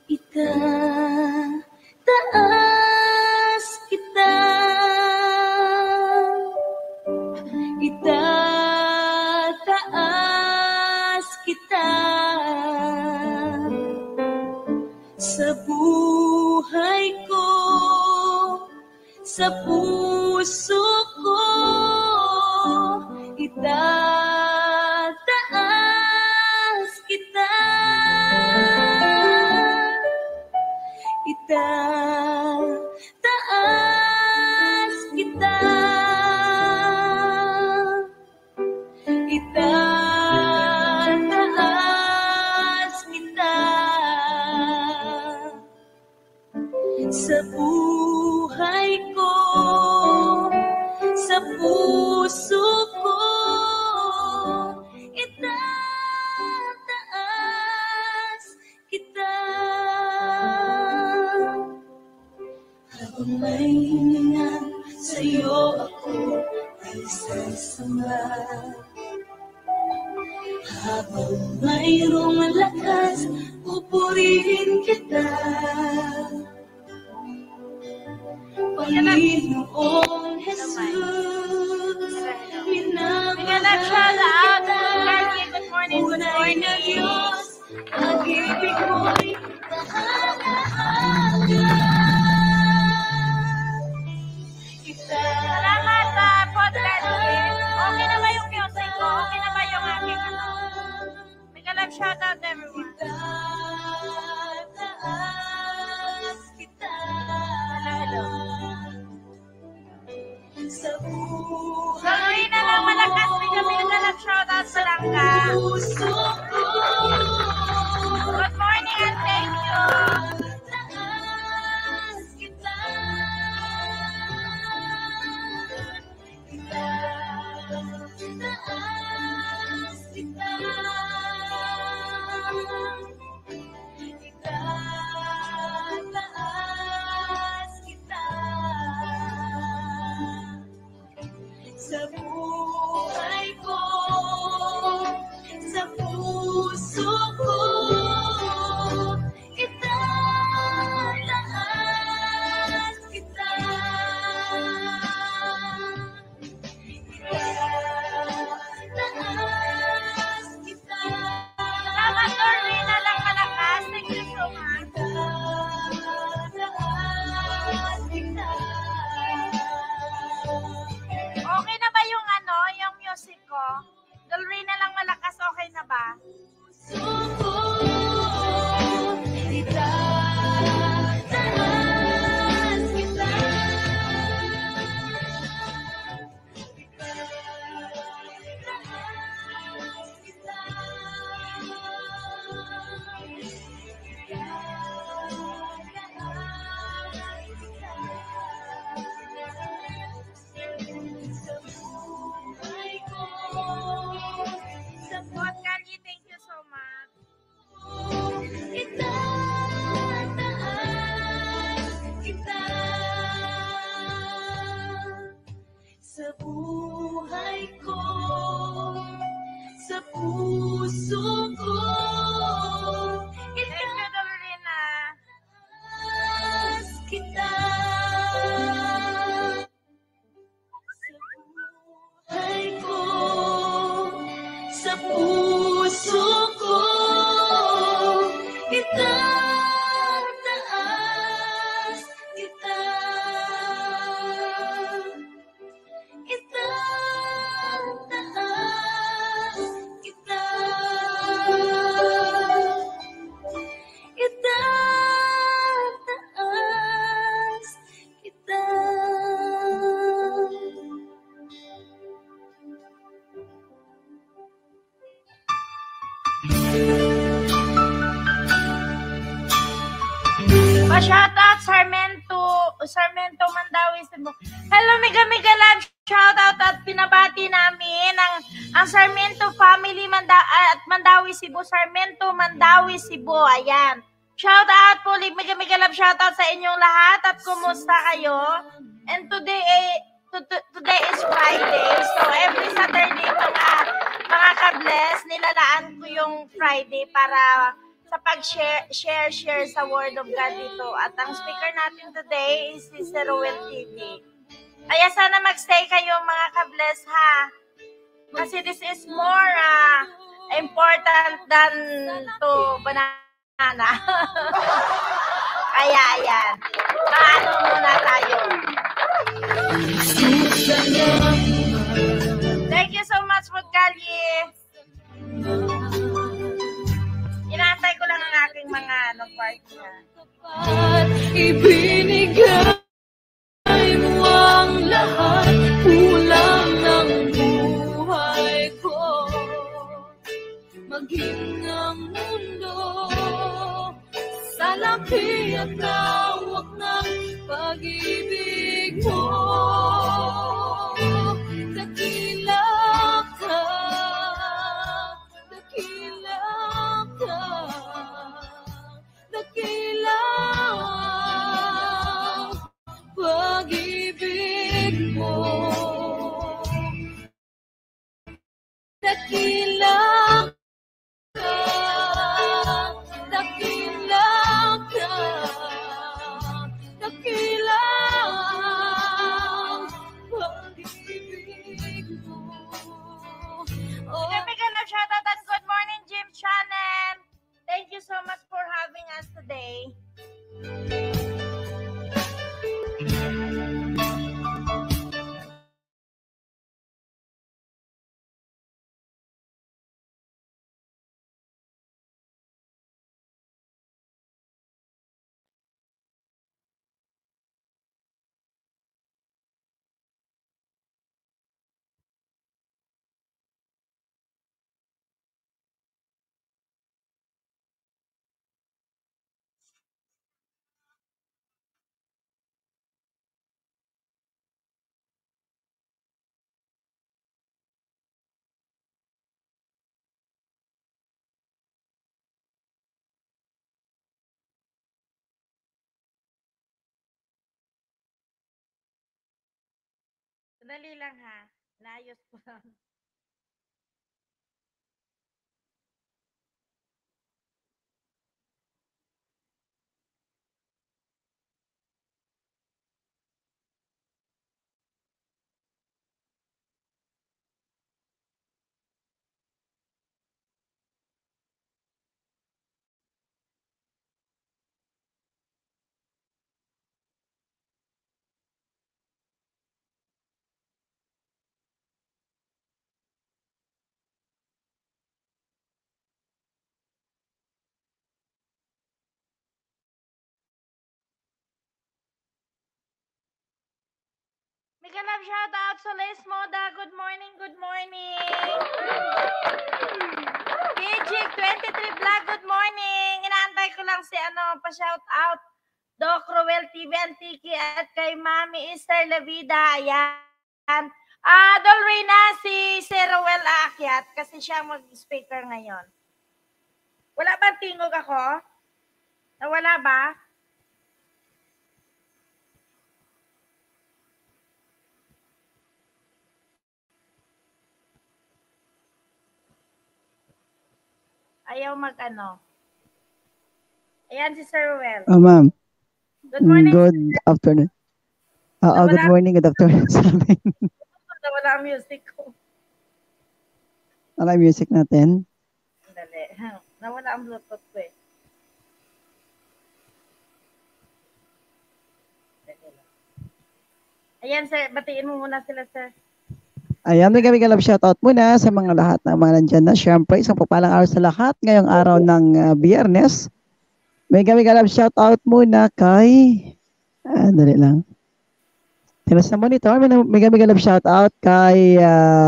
Itataas kita, itataas kita sa buhay ko, sa puso ko, itataas kita, itataas kita, itataas kita sa buhay ko, sa puso ko, itataas kita. Habang may hininga sa'yo ako ay sasamba, habang mayroong lakas pupurihin kita, Panginoong Jesus, minamahal kita. Good morning. Diyos, pag-ibig mo'y mahalaga. Salamat po, Daddy. Okay na ba yung music ko? Okay na ba yung aking ano? Mega love shoutout everyone. Itataas kita. Hello. Sa buhay Tuloy na lang malakas. Mega love shoutout sa langga. puso ko. Good morning and thank you. Itataas kita. Itataas kita. Itataas kita. Sa buhay ko, sa puso ko, itataas kita. Itataas kita. Salamat, Tuloy na lang malakas. Thank you so much. Itataas kita. Okay na ba yung ano, yung music ko? Tuloy na lang malakas. Okay na ba? Suko, itataas kita. Itataas kita. Sa buhay ko, sa Good, Kali, thank you so much. itataas kita. Sa buhay ko, sa puso ko, Thank you, Dorina. itataas kita. Sa buhay ko, sa puso ko, itataas kita. Itataas kita. Itataas kita. Pa-shoutout Sarmento Mandawi Cebu. Hello, mega love shoutout at pinabati namin ang Sarmento family at Mandawi Cebu. Sarmento Mandawi Cebu. Ayan. Shoutout po, mega love shoutout sa inyong lahat at kumusta kayo? And today is Friday. So every Saturday mga ka-bless, nilalaan ko yung Friday para sa sa pag-share sa Word of God dito. At ang speaker natin today is si Sir Ruel TV. Kaya sana magstay kayo mga ka-bless ha. Kasi this is more important than to banana. Kaya ayan. Paano muna tayo? Thank you so much, Mudkalye. Inaantay ko lang ang aking mga partner. Ibinigay mo ang lahat, ulam ng buhay ko. Maging ang mundo sa laki at lawak ng pag-ibig mo. Dakila ka, dakila ka, dakila pag-ibig mo. Dakila ka, dakila ka, dakila pag-ibig mo. Oh, Bigyan na shoutout at good morning, Jim Channel. Thank you so much for having us today. Dali lang ha. Naayos ko lang. Mega love shoutout sa Les Moda. Good morning, good morning. PG23 Vlog, good morning. Inaantay ko lang si pa-shoutout. Doc Ruel TV Antiki at kay Mami Esther Lavida. Ayan. Dolray na si Sir Ruel aakyat kasi siya mag-speaker ngayon. Wala bang tingog ako? Nawala ba? Ayaw Ayan si Sir Ruel. Ma'am. Good morning. Good afternoon. Good morning, good afternoon sa amin. Nawala ang music ko. Wala ang music natin. Dali. Nawala ang Bluetooth ko eh. Ayan sir, batiin mo muna sila sir. Ayan, may love shoutout muna sa mga lahat na mga nandyan na. Siyempre, isang papalang araw sa lahat ngayong araw ng Biyernes. May love shoutout muna kay... dali lang. Tinas na monitor. May love shoutout kay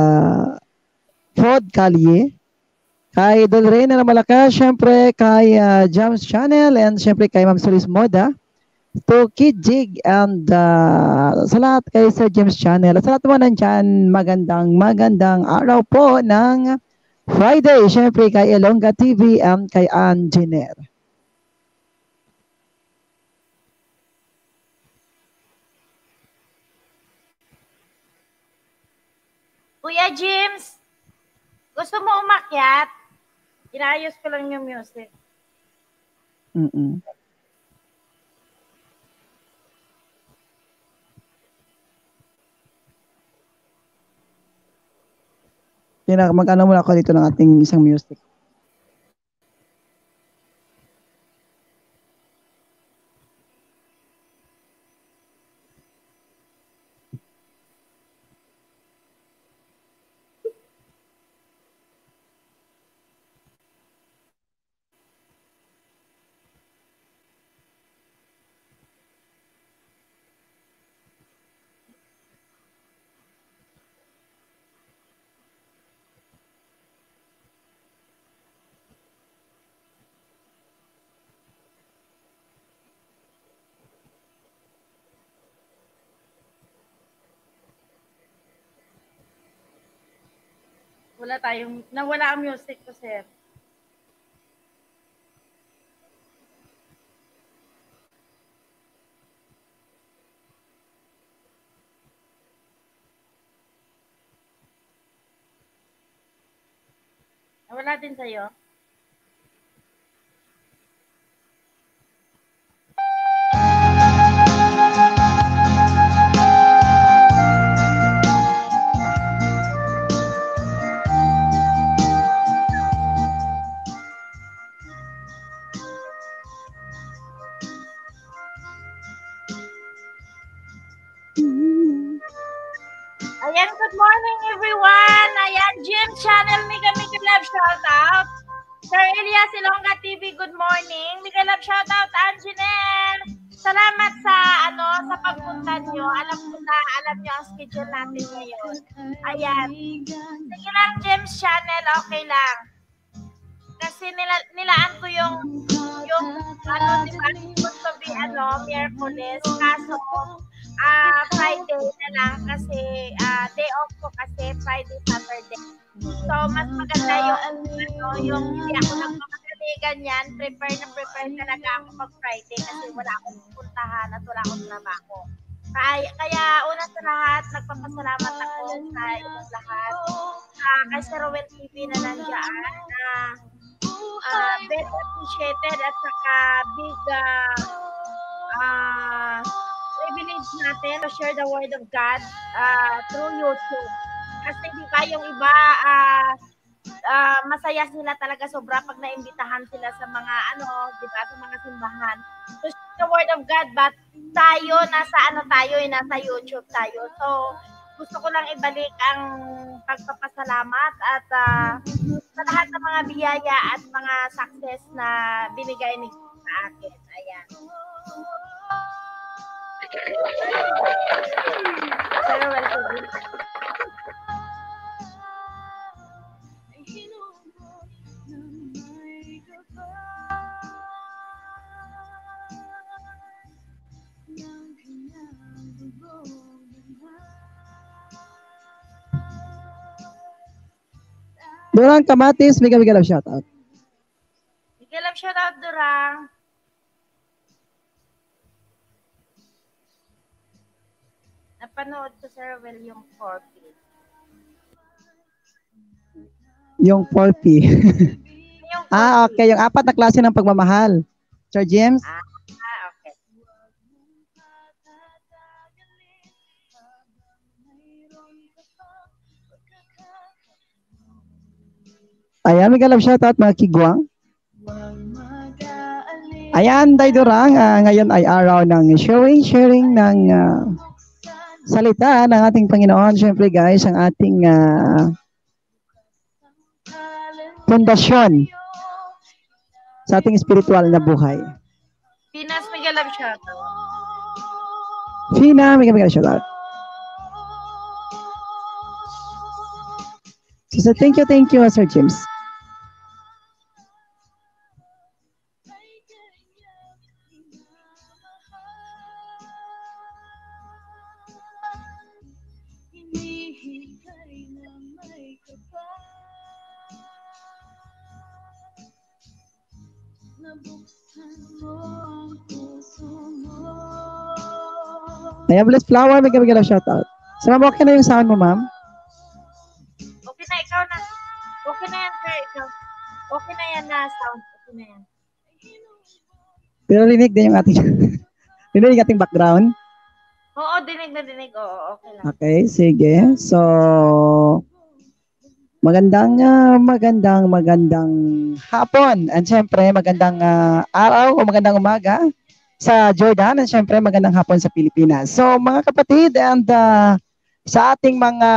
Fod Kalye, kay Dolrena na Malakas, siyempre kay Jams Channel, and siyempre kay Ma'am Solis Moda, to Kid Jig, and sa lahat kay Sir James Channel. At sa lahat naman nandyan, magandang araw po ng Friday. Siyempre kay Elonga TV and kay Ann-Jenner. Kuya James, gusto mo umakyat? Inayos ko lang yung music. Mm-mm. Mag-ano muna ako dito ng ating isang music. Nawala ang music ko, sir. Nawala din sa'yo. Ayan, good morning everyone. Ayan, Jim Channel, Mega Love shoutout. Sir Elias Ilongga TV, good morning. Mega Love shoutout, Anjanelle. Salamat sa sa pagpunta nyo. Alam nyo ang schedule natin ngayon. Ayan. Sige lang, James Channel, okay lang. Kasi nilaan ko yung diba, supposed to be Miyerkules. Kaso, Friday na lang kasi day off ko kasi Friday, Saturday. So, mas maganda yung hindi ako nagmamadali ganyan. Prepare talaga ako pag Friday kasi wala akong pupuntahan at wala akong trabaho. Kaya una sa lahat, nagpapasalamat ako sa inyong lahat. Kay Sir Rowell TV na nandiyan. Very appreciated at saka big privilege natin to share the word of God through YouTube. Kasi di ba yung iba masaya sila talaga sobra pag naimbitahan sila sa mga di ba, sa mga simbahan. To share the word of God, but tayo nasa YouTube tayo. So gusto ko lang ibalik ang pagpapasalamat at sa lahat ng mga biyaya at mga success na binigay ni sa akin. Ayan. Pero welcome. Durang Kamatis, Mega love shoutout. Mega love shoutout, Durang. Napanood ko, Sir Will, yung 4P. Yung 4P. Okay. Yung 4 na klase ng pagmamahal. Sir James? Okay. Ayan, Mega love shoutout mga kigwang. Ayan, Day Durang, ngayon ay araw ng sharing ng salita ng ating Panginoon. Siyempre guys, ang ating pundasyon sa ating spiritual na buhay. Pinas, Mega love shoutout. Fina, Mega love shoutout. So thank you, Sir James. Ayan, Bless Flower, Mega love shoutout. So, ma'am, okay na yung sound mo, ma'am? Okay na, ikaw na. Okay na yan, sir. Ikaw. Okay na yan na sound. Okay na yan. Pero rinig din yung ating, rinig yung ating background. Oo, dinig na dinig. Oo, okay lang. Okay, sige. So, magandang hapon. And syempre, magandang araw o magandang umaga sa Jordan. And syempre, magandang hapon sa Pilipinas. So, mga kapatid, and sa ating mga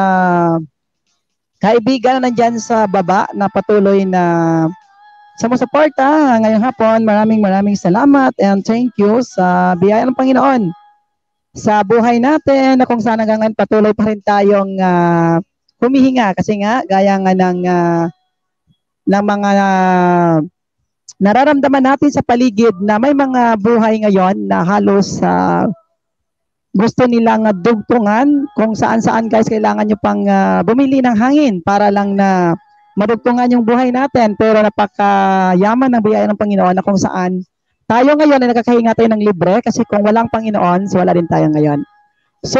kaibigan na nandyan sa baba na patuloy na sumusuporta ngayong hapon, maraming salamat and thank you sa biyaya ng Panginoon sa buhay natin na kung saan hanggang ngayon patuloy pa rin tayong humihinga kasi nga gaya nga ng mga nararamdaman natin sa paligid na may mga buhay ngayon na halos gusto nilang dugtungan kung saan guys kailangan nyo pang bumili ng hangin para lang na madugtungan yung buhay natin, pero napakayaman ng biyaya ng Panginoon na kung saan tayo ngayon ay nakakahinga tayo ng libre kasi kung walang Panginoon, so wala din tayo ngayon. So,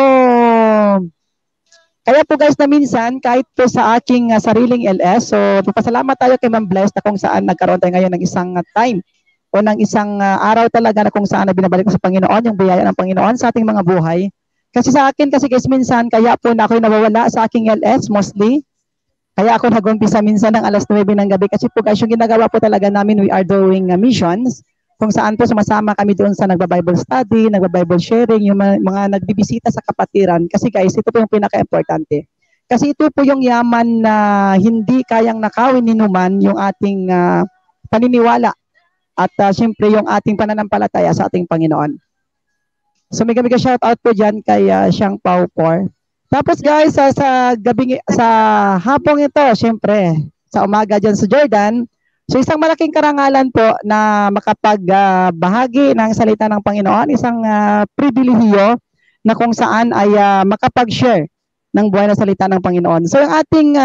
kaya po guys na minsan, kahit po sa aking sariling LS, so pasalamat tayo kay Ma'am Bless na kung saan nagkaroon tayo ngayon ng isang time o ng isang araw talaga na kung saan na binabalik ko sa Panginoon, yung biyaya ng Panginoon sa ating mga buhay. Kasi sa akin, kasi guys minsan, kaya po na ako'y nawawala sa aking LS mostly. Kaya ako nag-umpisa minsan ng alas 9 ng gabi kasi po guys, yung ginagawa po talaga namin, we are doing missions, kung saan po sumasama kami doon sa nagba-Bible study, nagba-Bible sharing, yung mga nagbibisita sa kapatiran. Kasi guys, ito po yung pinaka-importante. Kasi ito po yung yaman na hindi kayang nakawin ni Numan yung ating paniniwala at syempre yung ating pananampalataya sa ating Panginoon. So may shout out po dyan kay Siyang Paupor. Tapos guys, sa hapong ito, syempre, sa umaga dyan sa Jordan, so isang malaking karangalan po na makapagbahagi ng salita ng Panginoon, isang pribilehiyo na kung saan ay makapag-share ng buhay na salita ng Panginoon. So yung ating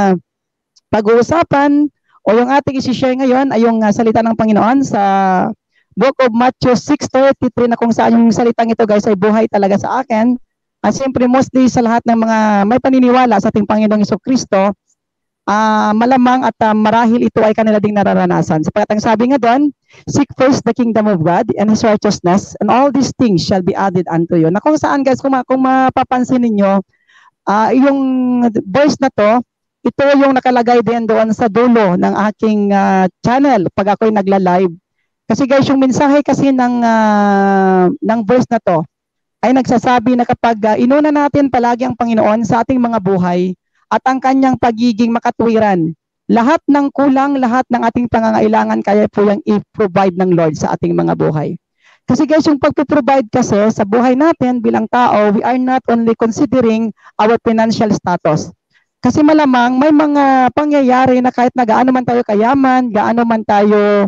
pag-uusapan o yung ating isi-share ngayon ay yung salita ng Panginoon sa Book of Matthew 6:33 na kung saan yung salitang ito guys ay buhay talaga sa akin. At siyempre mostly sa lahat ng mga may paniniwala sa ating Panginoong Jesucristo, malamang at marahil ito ay kanila ding nararanasan. Sapagkat ang sabi nga doon, seek first the kingdom of God and His righteousness, and all these things shall be added unto you. Na kung saan guys, kung mapapansin ninyo, yung verse na to, ito yung nakalagay din doon sa dulo ng aking channel pag ako'y nagla-live. Kasi guys, yung mensahe kasi ng verse na to, ay nagsasabi na kapag inuna natin palagi ang Panginoon sa ating mga buhay at ang kanyang pagiging makatwiran, lahat ng kulang, lahat ng ating pangangailangan kaya po yung i-provide ng Lord sa ating mga buhay. Kasi guys, yung pag-provide kasi sa buhay natin bilang tao, we are not only considering our financial status. Kasi malamang may mga pangyayari na kahit na gaano man tayo kayaman, gaano man tayo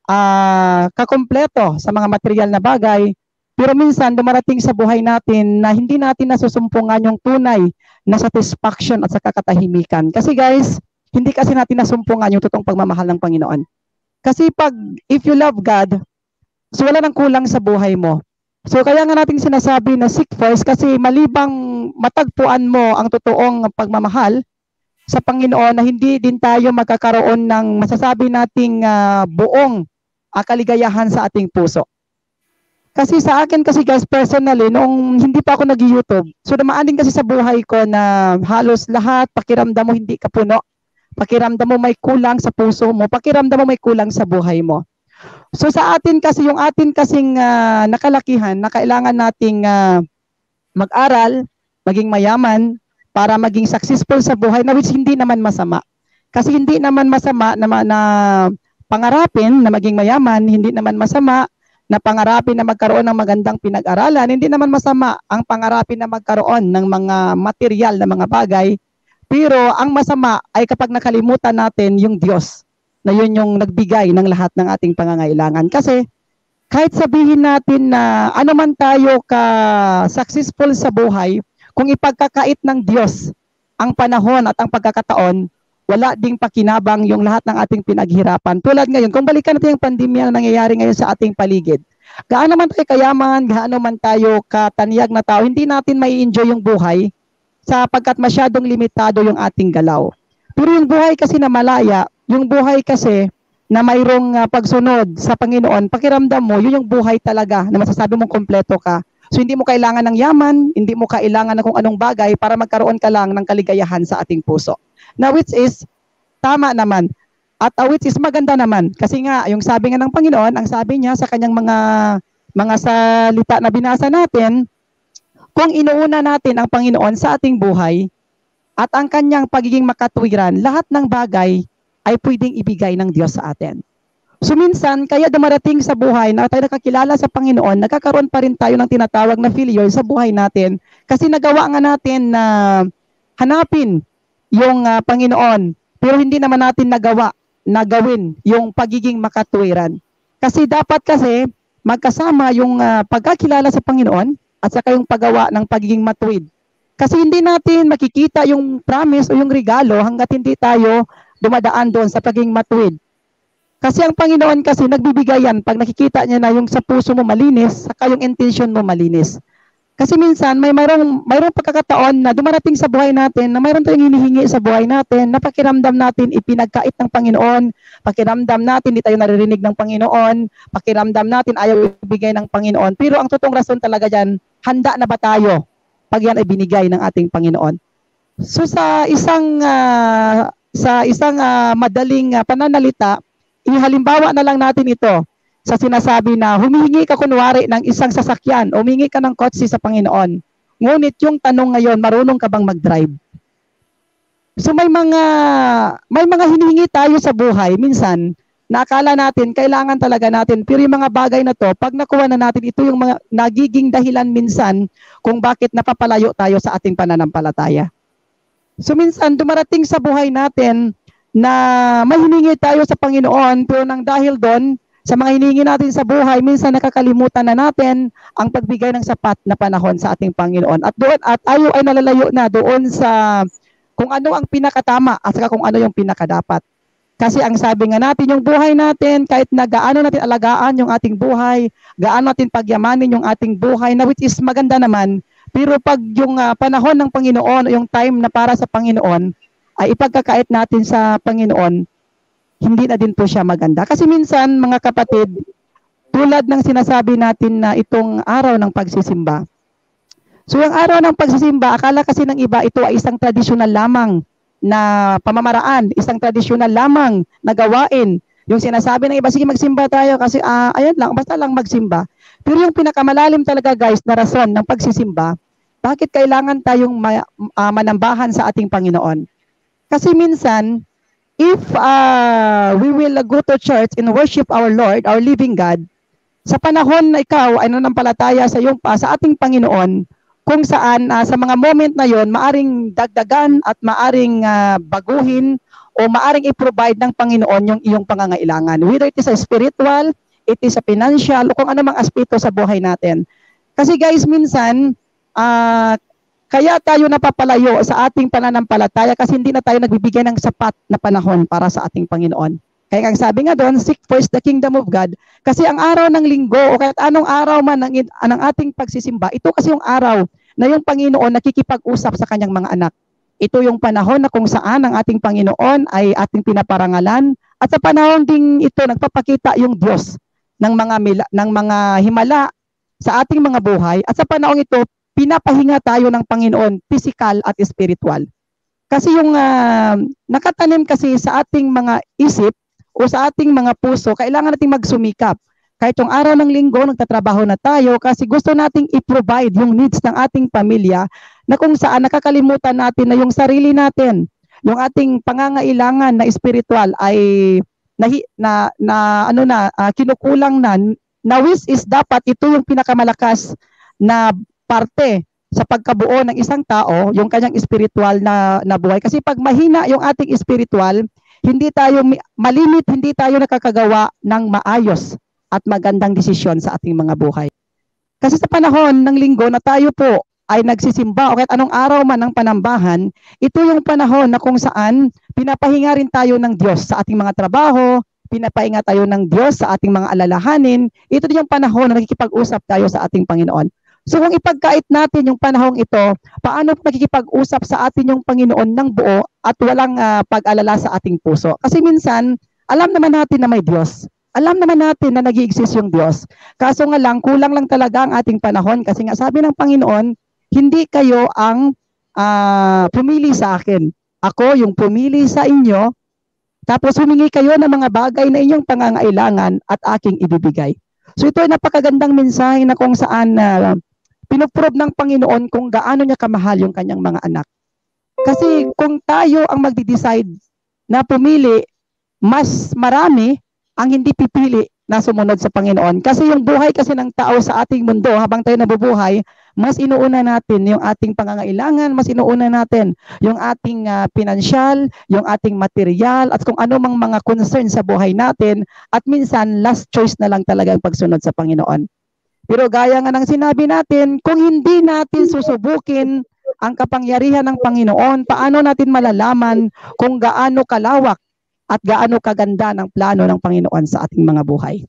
kakompleto sa mga material na bagay, pero minsan dumarating sa buhay natin na hindi natin nasusumpungan yung tunay na satisfaction at sa kakatahimikan. Kasi guys, hindi kasi natin nasumpungan yung totoong pagmamahal ng Panginoon. Kasi if you love God, so wala nang kulang sa buhay mo. So kaya nga natin sinasabi na seek first kasi malibang matagpuan mo ang totoong pagmamahal sa Panginoon na hindi din tayo magkakaroon ng masasabi nating buong kaligayahan sa ating puso. Kasi sa akin kasi guys, personally, noong hindi pa ako nag-YouTube, so namaan din kasi sa buhay ko na halos lahat, pakiramdam mo hindi ka puno, pakiramdam mo may kulang sa puso mo, pakiramdam mo may kulang sa buhay mo. So sa atin kasi, yung atin kasing nakalakihan, na kailangan nating mag-aral, maging mayaman, para maging successful sa buhay, na which hindi naman masama. Kasi hindi naman masama na pangarapin na maging mayaman, hindi naman masama na pangarapin na magkaroon ng magandang pinag-aralan, hindi naman masama ang pangarapin na magkaroon ng mga material na mga bagay, pero ang masama ay kapag nakalimutan natin yung Diyos, na yun yung nagbigay ng lahat ng ating pangangailangan. Kasi kahit sabihin natin na ano man tayo ka-successful sa buhay, kung ipagkakait ng Diyos ang panahon at ang pagkakataon, wala ding pakinabang yung lahat ng ating pinaghirapan. Tulad ngayon, kung balikan natin yung pandemya na nangyayari ngayon sa ating paligid, gaano man tayo kayaman, gaano man tayo katanyag na tao, hindi natin may enjoy yung buhay sapagkat masyadong limitado yung ating galaw. Pero yung buhay kasi na malaya, yung buhay kasi na mayroong pagsunod sa Panginoon, pakiramdam mo, yun yung buhay talaga na masasabi mong kompleto ka. So hindi mo kailangan ng yaman, hindi mo kailangan ng kung anong bagay para magkaroon ka lang ng kaligayahan sa ating puso. Now which is tama naman. At which is maganda naman. Kasi nga, yung sabi nga ng Panginoon, ang sabi niya sa kanyang mga salita na binasa natin, kung inuuna natin ang Panginoon sa ating buhay at ang kanyang pagiging makatwiran, lahat ng bagay ay pwedeng ibigay ng Diyos sa atin. So minsan, kaya dumarating sa buhay na tayo nakakilala sa Panginoon, nagkakaroon pa rin tayo ng tinatawag na failure sa buhay natin kasi nagawa nga natin na hanapin yung Panginoon, pero hindi naman natin nagawa na gawin yung pagiging makatwiran. Kasi dapat magkasama yung pagkakilala sa Panginoon at saka yung paggawa ng pagiging matuwid. Kasi hindi natin makikita yung promise o yung regalo hanggat hindi tayo dumadaan doon sa pagiging matuwid. Kasi ang Panginoon kasi nagbibigay yan pag nakikita niya na yung sa puso mo malinis, saka yung intention mo malinis. Kasi minsan mayroong pagkakataon na dumarating sa buhay natin na mayroon tayong hinihingi sa buhay natin na pakiramdam natin ipinagkait ng Panginoon, pakiramdam natin hindi tayo naririnig ng Panginoon, pakiramdam natin ayaw ibigay ng Panginoon. Pero ang totoong rason talaga dyan, handa na ba tayo pag yan ay binigay ng ating Panginoon? So sa isang madaling pananalita, ihalimbawa na lang natin ito sa sinasabi na humihingi ka kunwari ng isang sasakyan o humihingi ka ng kotse sa Panginoon. Ngunit yung tanong ngayon, marunong ka bang mag-drive? So may mga hinihingi tayo sa buhay minsan na akala natin, kailangan talaga natin. Pero yung mga bagay na to, pag nakuha na natin, ito yung mga nagiging dahilan minsan kung bakit napapalayo tayo sa ating pananampalataya. So minsan dumarating sa buhay natin na may hiningi tayo sa Panginoon, pero nang dahil doon, sa mga hinihingi natin sa buhay, minsan nakakalimutan na natin ang pagbigay ng sapat na panahon sa ating Panginoon. At tayo ay nalalayo na doon sa kung ano ang pinakatama at saka kung ano yung pinakadapat. Kasi ang sabi nga natin, yung buhay natin, kahit na gaano natin alagaan yung ating buhay, gaano natin pagyamanin yung ating buhay, na which is maganda naman, pero pag yung panahon ng Panginoon, yung time na para sa Panginoon, ay ipagkakait natin sa Panginoon, hindi na din po siya maganda. Kasi minsan, mga kapatid, tulad ng sinasabi natin na itong araw ng pagsisimba. So, yung araw ng pagsisimba, akala kasi ng iba, ito ay isang tradisyonal lamang na pamamaraan, isang tradisyonal lamang na gawain. Yung sinasabi ng iba, sige magsimba tayo kasi ayan lang, basta lang magsimba. Pero yung pinakamalalim talaga guys na rason ng pagsisimba, bakit kailangan tayong manambahan sa ating Panginoon? Kasi minsan, if we will go to church and worship our Lord, our living God, sa panahon na ikaw ay nanampalataya sa ating Panginoon, kung saan sa mga moment na yon maaring dagdagan at maaring baguhin o maaring i-provide ng Panginoon yung iyong pangangailangan. Whether it is a spiritual, it is a financial, o kung ano mang aspeto sa buhay natin. Kasi guys, minsan, kaya tayo napapalayo sa ating pananampalataya kasi hindi na tayo nagbibigay ng sapat na panahon para sa ating Panginoon. Kaya ang sabi nga doon, seek first the kingdom of God. Kasi ang araw ng linggo o kahit anong araw man ng ating pagsisimba, ito kasi yung araw na yung Panginoon nakikipag-usap sa kanyang mga anak. Ito yung panahon na kung saan ang ating Panginoon ay ating pinaparangalan at sa panahon ding ito nagpapakita yung Diyos ng mga himala sa ating mga buhay at sa panahon ito pinapahinga tayo ng Panginoon, physical at spiritual. Kasi yung nakatanim kasi sa ating mga isip o sa ating mga puso, kailangan nating magsumikap. Kahit yung araw ng linggo, nagtatrabaho na tayo kasi gusto nating i-provide yung needs ng ating pamilya na kung saan nakakalimutan natin na yung sarili natin, yung ating pangangailangan na spiritual ay kinukulang na which is dapat ito yung pinakamalakas na parte sa pagkabuo ng isang tao, yung kanyang spiritual na buhay. Kasi pag mahina yung ating spiritual, hindi tayo malimit, hindi tayo nakakagawa ng maayos at magandang desisyon sa ating mga buhay. Kasi sa panahon ng linggo na tayo po ay nagsisimba o kahit anong araw man ng panambahan, ito yung panahon na kung saan pinapahinga rin tayo ng Diyos sa ating mga trabaho, pinapahinga tayo ng Diyos sa ating mga alalahanin. Ito din yung panahon na nakikipag-usap tayo sa ating Panginoon. So kung ipagkait natin yung panahong ito, paano nakikipag-usap sa atin yung Panginoon ng buo at walang pag-alala sa ating puso? Kasi minsan, Alam naman natin na may Diyos. Alam naman natin na nag-i-exist yung Diyos. Kaso nga lang, kulang lang talaga ang ating panahon kasi nga sabi ng Panginoon, hindi kayo ang pumili sa akin. Ako yung pumili sa inyo, tapos humingi kayo ng mga bagay na inyong pangangailangan at aking ibibigay. So ito ay napakagandang mensahe na kung saan pinuprove ng Panginoon kung gaano niya kamahal yung kanyang mga anak. Kasi kung tayo ang magdi-decide na pumili, mas marami ang hindi pipili na sumunod sa Panginoon. Kasi yung buhay kasi ng tao sa ating mundo, habang tayo nabubuhay, mas inuuna natin yung ating pangangailangan, mas inuuna natin yung ating pinansyal, yung ating material, at kung ano mang mga concern sa buhay natin, at minsan last choice na lang talaga ang pagsunod sa Panginoon. Pero gaya nga ng sinabi natin, kung hindi natin susubukin ang kapangyarihan ng Panginoon, paano natin malalaman kung gaano kalawak at gaano kaganda ng plano ng Panginoon sa ating mga buhay.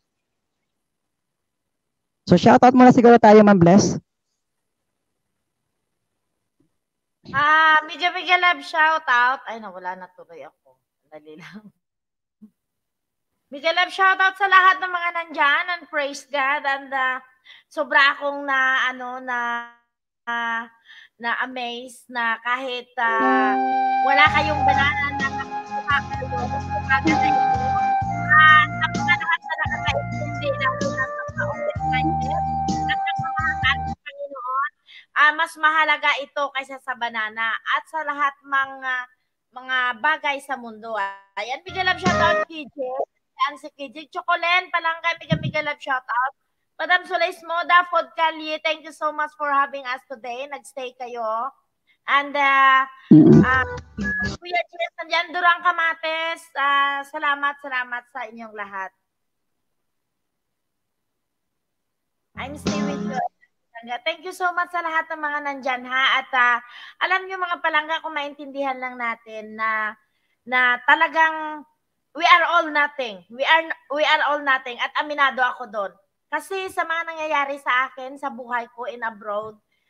So shoutout muna siguro tayo, Ma'am Bless. Mega love shoutout. Ay, nawala na tuloy ako. Dali lang. Mega love shoutout sa lahat ng mga nandyan and praise God and sobra akong na amaze na kahit wala kayong banana na nakakalayo, sa mga lahat na nakakaintindi lalo na sa mga open-minded at sa mga ating Panginoon, mas mahalaga ito kaysa sa banana at sa lahat mga bagay sa mundo. Ayan, bigyan love shoutout KJ. Ayan si KJ. Chocolen, Palangga, bigyan love shoutout. Madam Solis Moda, Fod Calye, thank you so much for having us today. Nagstay kayo. And Kuya Jess, nandiyan Durang Kamates. Salamat sa inyong lahat. I'm still with you. Thank you so much sa lahat ng mga nandyan ha. At alam nyo mga palangga, kung maintindihan lang natin na talagang we are all nothing. We are all nothing. At aminado ako doon. Kasi sa mga nangyayari sa akin, sa buhay ko in abroad,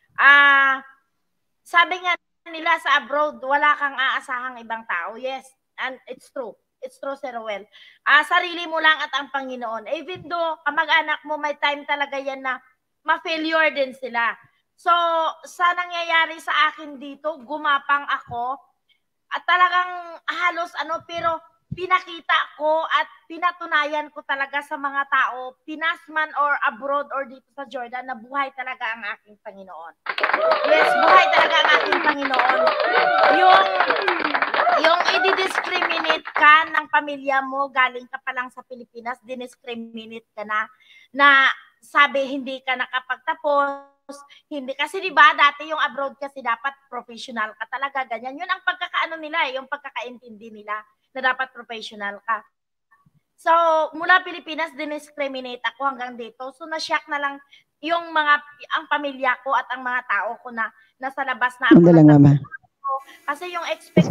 sabi nga nila sa abroad, wala kang aasahang ibang tao. Yes, and it's true. It's true, Sir Ruel. Sarili mo lang at ang Panginoon. Even though kamag-anak mo, may time talaga yan na ma-failure din sila. So, sa nangyayari sa akin dito, gumapang ako at talagang halos pero pinakita ko at pinatunayan ko talaga sa mga tao, Pinas man or abroad or dito sa Jordan, na buhay talaga ang aking Panginoon. Yes, buhay talaga ang aking Panginoon. Yung i-discriminate ka ng pamilya mo, galing ka pa lang sa Pilipinas, diniscriminate ka na sabi hindi ka nakapagtapos, hindi kasi 'di ba dati yung abroad kasi dapat professional ka talaga, ganyan. Yun ang pagkakaano nila, yung pagkakaintindi nila na dapat professional ka. So, mula Pilipinas, diniscriminate ako hanggang dito. So, na-shock na lang ang pamilya ko at ang mga tao ko na nasa labas na ako. Kasi yung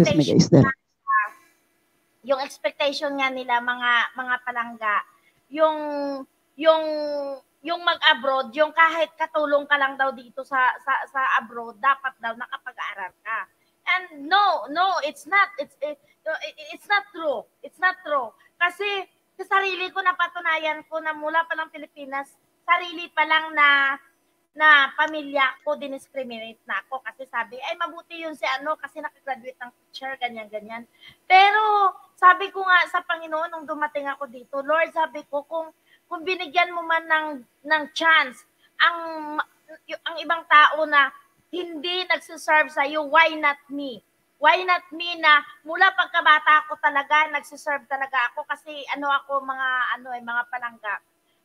expectation nga nila, mga palangga, yung mag-abroad, yung kahit katulong ka lang daw dito sa abroad, dapat daw nakapag-aaral ka. And no, it's not. It's not true. It's not true. Kasi sa sarili ko napatunayan ko na mula pa lang Pilipinas, sarili pa lang na pamilya ko diniscriminate na ako kasi sabi, ay mabuti yun si kasi nakagraduate ng teacher, ganyan. Pero sabi ko nga sa Panginoon nung dumating ako dito, Lord, sabi ko kung binigyan mo man ng chance ang ibang tao na hindi nagsiserve sa iyo, why not me? Why not me na mula pagkabata ko talaga nagsiserve talaga ako kasi ako mga palangga.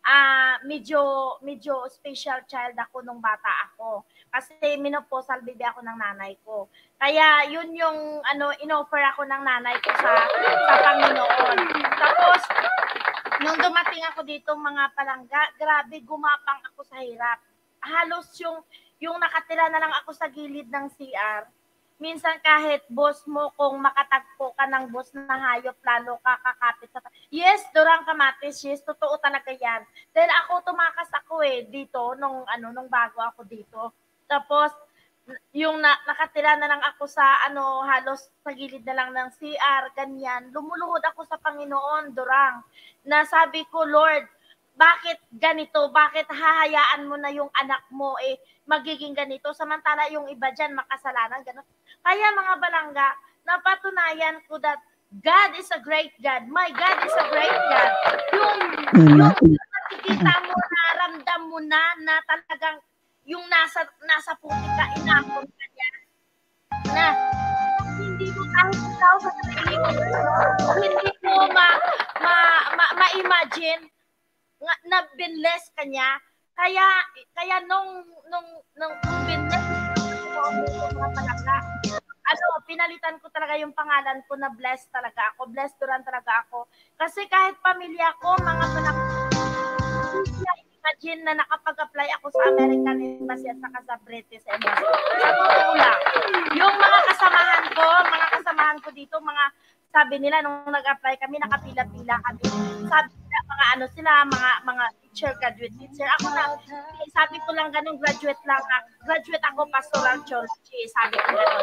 Medyo special child ako nung bata ako. Kasi menopausal baby ako ng nanay ko. Kaya yun yung inoffer ako ng nanay ko sa Panginoon. Tapos nung dumating ako dito mga palangga, grabe gumapang ako sa hirap. Halos yung nakatira na lang ako sa gilid ng CR. Minsan kahit boss mo, kung makatagpo ka ng boss na hayop, lalo ka kakapit sa... Yes, Durang Kamatis, yes, totoo talaga yan. Then ako, tumakas ako dito, nung bago ako dito. Tapos, yung nakatira na lang ako sa halos sa gilid na lang ng CR, ganyan. Lumuluhod ako sa Panginoon, Dorang, na sabi ko, Lord, bakit ganito? Bakit hahayaan mo na yung anak mo magiging ganito? Samantala yung iba dyan makasalanan, gano'n. Kaya mga balangga, napatunayan ko that God is a great God. My God is a great God. Yung nakikita mo, naramdam mo na talagang yung nasa puti ka, inakon ka niya, na hindi mo kahit ikaw sa sarili mo, hindi mo ma-imagine na binless ka niya. Kaya nung binless mga palaka, pinalitan ko talaga yung pangalan ko na blessed talaga ako. Blessed duran talaga ako. Kasi kahit pamilya ko, mga palaka, imagine na nakapag-apply ako sa American Embassy at saka sa British Embassy. Sa totoo lang, yung mga kasamahan ko dito, sabi nila nung nag-apply kami, nakapila-pila kami. Sabi nila, mga teacher, graduate teacher. Ako na, sabi ko lang ganun, graduate ako, pastoral theology, sabi ko ganun.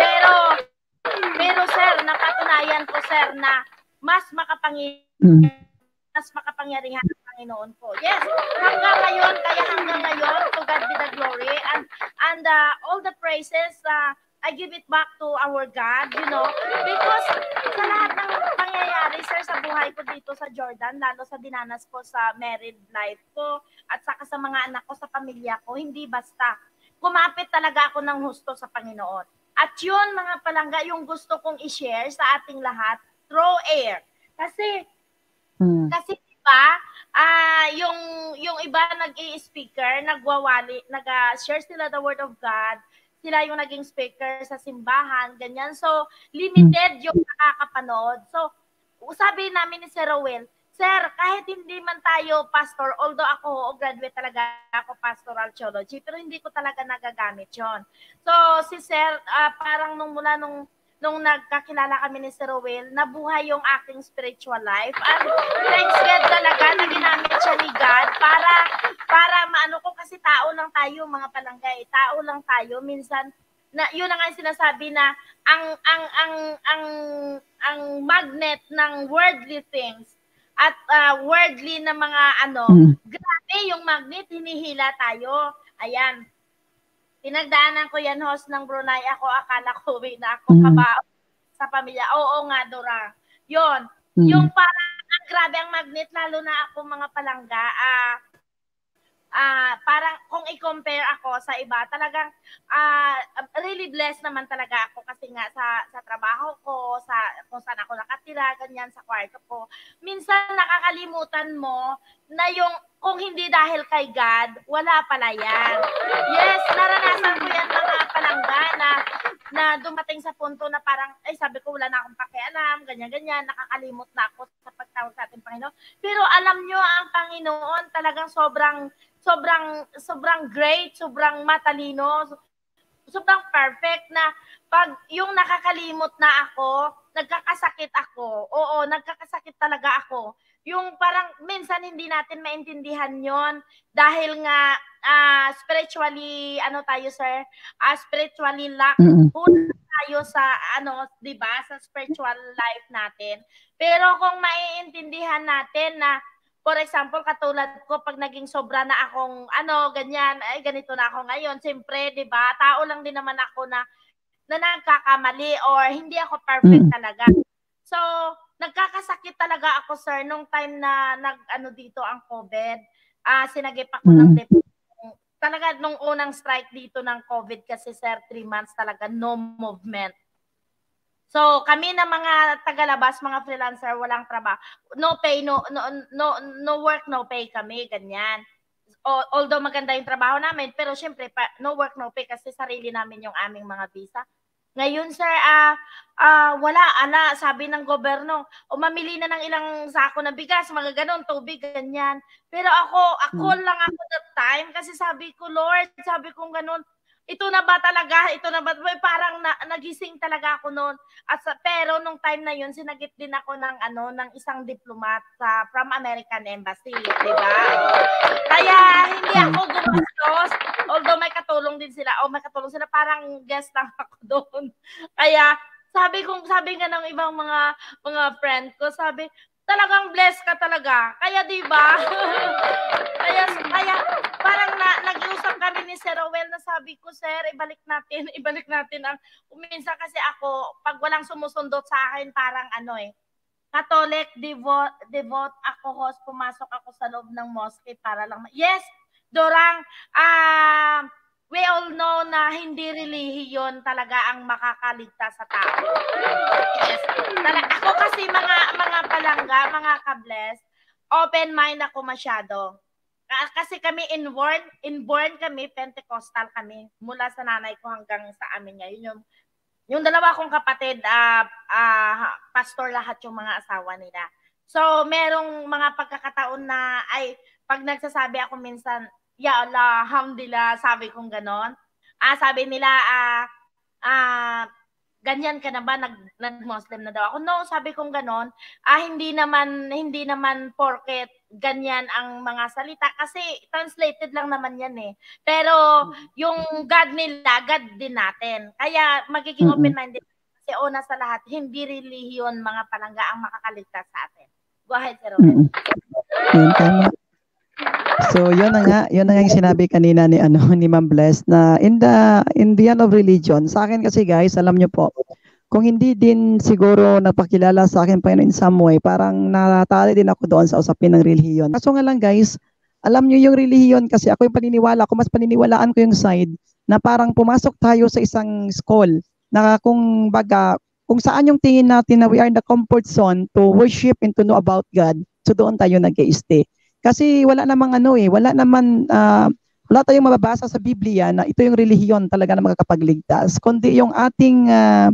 Pero sir, napatunayan ko sir na mas makapangyarihan ng Panginoon ko. Yes, hanggang ngayon, to God be the glory, and all the praises, I give it back to our God, because sa lahat ng pangyayari, sir, sa buhay ko dito sa Jordan, lalo sa dinanas ko sa married life ko, at saka sa mga anak ko, sa pamilya ko, hindi basta. Kumapit talaga ako ng husto sa Panginoon. At yun, mga palangga, yung gusto kong i-share sa ating lahat, through air. Kasi diba, yung iba nag-i-speaker, nag-share sila the word of God, sila yung naging speaker sa simbahan, ganyan. So, limited yung nakakapanood. So, sabi namin ni Sir Rowell, Sir, kahit hindi man tayo pastor, although ako, graduate talaga ako pastoral theology, pero hindi ko talaga nagagamit yon. So, si Sir, parang nung nagkakilala kami ni Sir Rowell, nabuhay yung aking spiritual life. And thanks God talaga na ginamit siya ni God para maano ko, kasi tao lang tayo, mga palanggay. Tao lang tayo. Minsan, yun na nga yung sinasabi na ang magnet ng worldly things at worldly na mga grabe yung magnet, hinihila tayo. Ayan. Pinagdaanan ko yan, host ng Brunei. Akala ko na ako kabao sa pamilya. Oo nga, Dora. Yun. Yung parang grabe ang magnet, lalo na ako, mga palangga. Parang kung i-compare ako sa iba, talagang really blessed naman talaga ako, kasi nga sa trabaho ko, kung saan ako nakatira, ganyan, sa kwarto ko. Minsan nakakalimutan mo na yung kung hindi dahil kay God, wala pala yan. Yes, naranasan ko yan, mga palangga, na dumating sa punto na parang, sabi ko, wala na akong pakialam, ganyan-ganyan, nakakalimot na ako sa pagtawag sa ating Panginoon. Pero alam nyo, ang Panginoon talagang sobrang great, sobrang matalino, sobrang perfect, na pag yung nakakalimot na ako, nagkakasakit ako. Oo, nagkakasakit talaga ako. Yung parang minsan hindi natin maintindihan yon dahil nga spiritually, tayo sir, spiritually lack tayo sa, 'di ba, sa spiritual life natin. Pero kung maiintindihan natin na, for example, katulad ko, pag naging sobra na akong ganyan, ganito na ako ngayon, siyempre, 'di ba, tao lang din naman ako na nagkakamali or hindi ako perfect talaga. So, nagkakasakit talaga ako, sir, nung time na dito ang COVID. Sinagip ako ng depression. Talaga nung unang strike dito ng COVID, kasi sir, 3 months talaga no movement. So, kami na mga tagalabas, mga freelancer, walang trabaho. No pay, no work, no pay kami, ganyan. Although maganda yung trabaho namin, pero syempre, no work, no pay, kasi sarili namin yung aming mga visa. Ngayon, sir, wala, sabi ng gobyerno, mamili na ng ilang sako na bigas, mga ganon, tubig, ganyan. Pero ako lang ako that time, kasi sabi ko, Lord, sabi ko ganon, ito na ba talaga? Parang nagising talaga ako noon. Pero nung time na yun, sinagip din ako ng isang diplomat from American Embassy, di ba? Kaya hindi ako gumastos, although may katulong din sila. May katulong sila. Parang guest lang ako doon. Kaya, sabi nga ng ibang mga friend ko, sabi, talagang blessed ka talaga. Kaya, di ba? kaya parang nag-iusap kami ni Sir Rowell na sabi ko, Sir, ibalik natin ang, minsan kasi ako, pag walang sumusundot sa akin, parang Catholic, devote ako, host, pumasok ako sa loob ng mosque para lang, yes, Dorang, we all know na hindi relihiyon talaga ang makakaligtas sa tao. Yes. Ako kasi mga palangga, mga ka-bless, open mind ako masyado. Kasi kami inborn kami, Pentecostal kami, mula sa nanay ko hanggang sa amin ngayon. Yung dalawa kong kapatid, pastor lahat yung mga asawa nila. So, merong mga pagkakataon na, pag nagsasabi ako minsan, ya Allah, alhamdulillah, sabi kong ganon. Sabi nila, ganyan ka na ba? Nag-Muslim na daw ako. No, sabi kong ganon. Hindi naman porket ganyan ang mga salita. Kasi translated lang naman yan eh. Pero yung God nila, God din natin. Kaya magiging open-minded. Kasi una sa lahat, hindi relihiyon mga palangga ang makakaligtas sa atin. Go ahead, Sir Rowell. Yun, tama. So, yun na nga yung sinabi kanina ni Ma'am Bless na in the end of religion, sa akin kasi guys, alam nyo po, kung hindi din siguro napakilala sa akin pa in some way, parang natali din ako doon sa usapin ng relihiyon. Kaso nga lang guys, alam nyo yung relihiyon kasi ako yung paniniwala ko, mas paniniwalaan ko yung side na parang pumasok tayo sa isang school na kung saan yung tingin natin na we are in the comfort zone to worship and to know about God, so doon tayo nag-i-stay. Kasi wala namang wala tayong mababasa sa Biblia na ito yung relihiyon talaga na makakapagligtas, kundi yung ating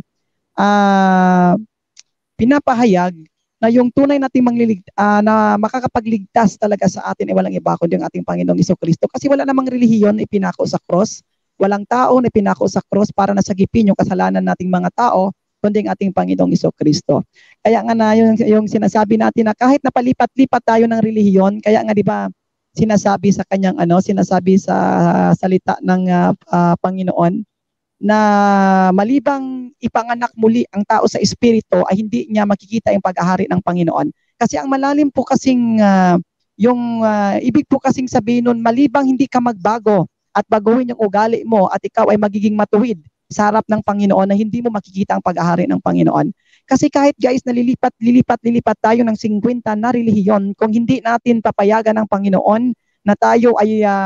pinapahayag na yung tunay nating na makakapagligtas talaga sa atin ay walang iba kundi yung ating Panginoong Jesucristo. Kasi wala namang relihiyon na ipinako sa cross, walang tao na ipinako sa cross para nasagipin yung kasalanan nating mga tao, kundi ang ating Panginoong Jesucristo. Kaya nga na yung sinasabi natin na kahit napalipat-lipat tayo ng relihiyon, kaya nga 'di ba sinasabi sa kanyang sinasabi sa salita ng Panginoon na malibang ipanganak muli ang tao sa espiritu ay hindi niya makikita yung pag-ahari ng Panginoon. Kasi ang malalim po kasing ibig po kasing sabihin nun, malibang hindi ka magbago at baguhin yung ugali mo at ikaw ay magiging matuwid sa harap ng Panginoon na hindi mo makikita ang pag-ahari ng Panginoon. Kasi kahit guys, lilipat tayo ng 50 na relihiyon, kung hindi natin papayagan ng Panginoon na tayo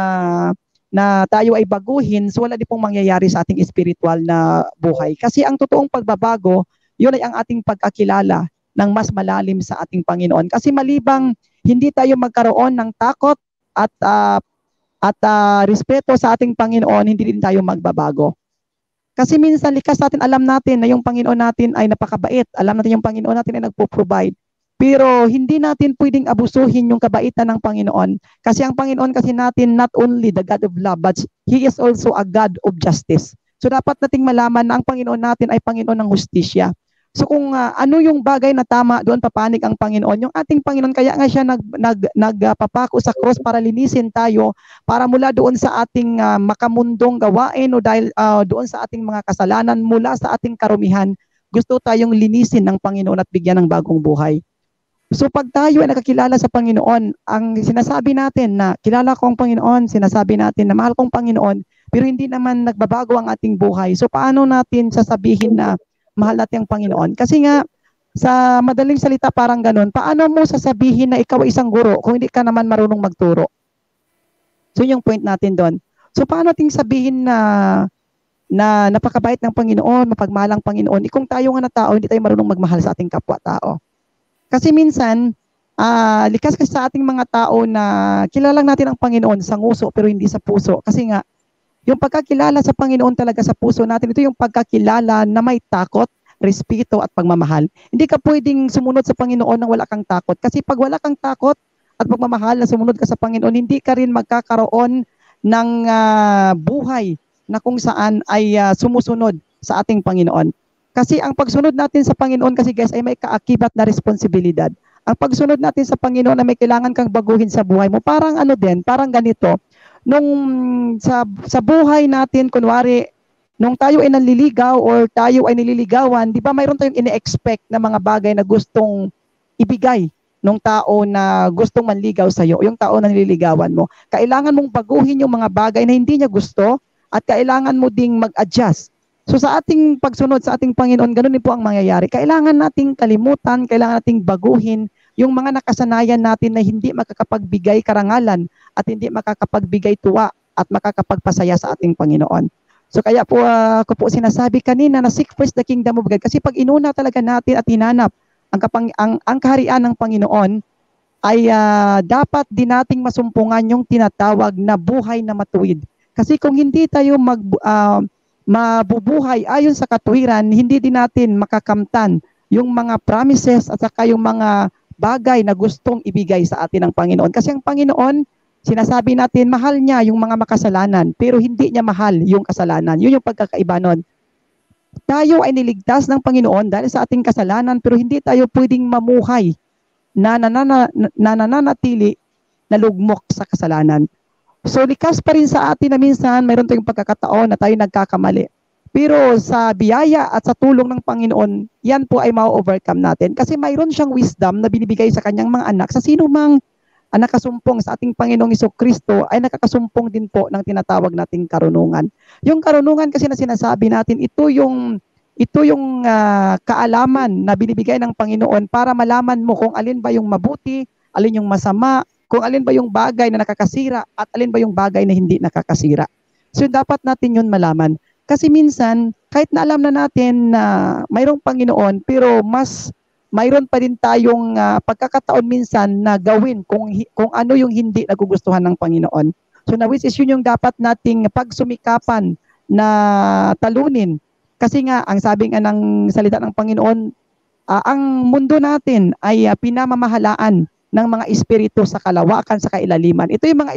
ay baguhin, so wala din pong mangyayari sa ating spiritual na buhay. Kasi ang totoong pagbabago, yun ay ang ating pagkakilala ng mas malalim sa ating Panginoon. Kasi malibang hindi tayo magkaroon ng takot at respeto sa ating Panginoon, hindi din tayo magbabago. Kasi minsan likas natin, alam natin na yung Panginoon natin ay napakabait. Alam natin yung Panginoon natin ay nagpo-provide. Pero hindi natin pwedeng abusuhin yung kabaitan ng Panginoon. Kasi ang Panginoon kasi natin not only the God of love, but He is also a God of justice. So dapat nating malaman na ang Panginoon natin ay Panginoon ng hustisya. So kung ano yung bagay na tama, doon papanig ang Panginoon. Yung ating Panginoon, kaya nga siya nagpapako sa cross para linisin tayo, para mula doon sa ating makamundong gawain o dahil doon sa ating mga kasalanan, mula sa ating karumihan, gusto tayong linisin ng Panginoon at bigyan ng bagong buhay. So pag tayo ay nakakilala sa Panginoon, ang sinasabi natin na kilala ko ang Panginoon, sinasabi natin na mahal kong Panginoon, pero hindi naman nagbabago ang ating buhay. So paano natin sasabihin na mahal natin ang Panginoon? Kasi nga, sa madaling salita parang ganun, paano mo sasabihin na ikaw ay isang guro kung hindi ka naman marunong magturo? So yung point natin doon. So paano natin sabihin na napakabait ng Panginoon, mapagmahal ang Panginoon, kung tayo nga na tao, hindi tayo marunong magmahal sa ating kapwa-tao? Kasi minsan, likas kasi sa ating mga tao na kilalang natin ang Panginoon sa nguso pero hindi sa puso. Kasi nga, yung pagkakilala sa Panginoon talaga sa puso natin, ito yung pagkakilala na may takot, respeto at pagmamahal. Hindi ka pwedeng sumunod sa Panginoon nang wala kang takot. Kasi pag wala kang takot at pagmamahal na sumunod ka sa Panginoon, hindi ka rin magkakaroon ng buhay na kung saan ay sumusunod sa ating Panginoon. Kasi ang pagsunod natin sa Panginoon kasi guys ay may kaakibat na responsibilidad. Ang pagsunod natin sa Panginoon na may kailangan kang baguhin sa buhay mo, parang parang ganito. nung sa buhay natin, kunwari, nung tayo ay nanliligaw or tayo ay nililigawan, di ba mayroon tayong ine-expect na mga bagay na gustong ibigay nung tao na gustong manligaw sa'yo, yung tao na nililigawan mo. Kailangan mong baguhin yung mga bagay na hindi niya gusto at kailangan mo ding mag-adjust. So sa ating pagsunod sa ating Panginoon, ganun din po ang mangyayari. Kailangan nating kalimutan, kailangan nating baguhin yung mga nakasanayan natin na hindi makakapagbigay karangalan at hindi makakapagbigay tuwa at makakapagpasaya sa ating Panginoon. So kaya po ako po sinasabi kanina na seek first the kingdom of God, kasi pag inuna talaga natin at hinanap ang kaharian ng Panginoon, ay dapat din nating masumpungan yung tinatawag na buhay na matuwid. Kasi kung hindi tayo mabubuhay ayon sa katuwiran, hindi din natin makakamtan yung mga promises at saka yung mga bagay na gustong ibigay sa atin ng Panginoon. Kasi ang Panginoon, sinasabi natin, mahal niya yung mga makasalanan, pero hindi niya mahal yung kasalanan. Yun yung pagkakaiba nun. Tayo ay niligtas ng Panginoon dahil sa ating kasalanan, pero hindi tayo pwedeng mamuhay na nananatili na lugmok sa kasalanan. So likas pa rin sa atin na minsan mayroon tayong pagkakataon na tayo nagkakamali. Pero sa biyaya at sa tulong ng Panginoon, yan po ay ma-overcome natin. Kasi mayroon siyang wisdom na binibigay sa kanyang mga anak. Sa sino mang nakasumpong sa ating Panginoong Jesucristo ay nakakasumpong din po ng tinatawag nating karunungan. Yung karunungan kasi na sinasabi natin, ito yung kaalaman na binibigay ng Panginoon para malaman mo kung alin ba yung mabuti, alin yung masama, kung alin ba yung bagay na nakakasira at alin ba yung bagay na hindi nakakasira. So dapat natin yun malaman. Kasi minsan, kahit na alam na natin na mayroong Panginoon, pero mayroon pa rin tayong pagkakataon minsan na gawin kung ano yung hindi nagugustuhan ng Panginoon. So na which is yun yung dapat nating pagsumikapan na talunin. Kasi nga, ang sabi nga ng salita ng Panginoon, ang mundo natin ay pinamamahalaan ng mga espiritu sa kalawakan, sa kailaliman. Ito yung mga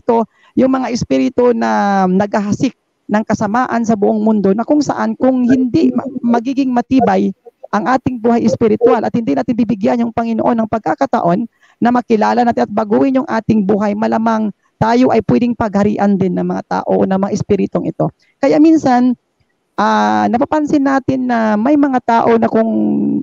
espiritu na naghahasik ng kasamaan sa buong mundo na kung saan kung hindi magiging matibay ang ating buhay espiritual at hindi natin bibigyan yung Panginoon ng pagkakataon na makilala natin at baguhin yung ating buhay, malamang tayo ay pwedeng pagharian din ng mga tao o ng mga espiritong ito. Kaya minsan, napapansin natin na may mga tao na kung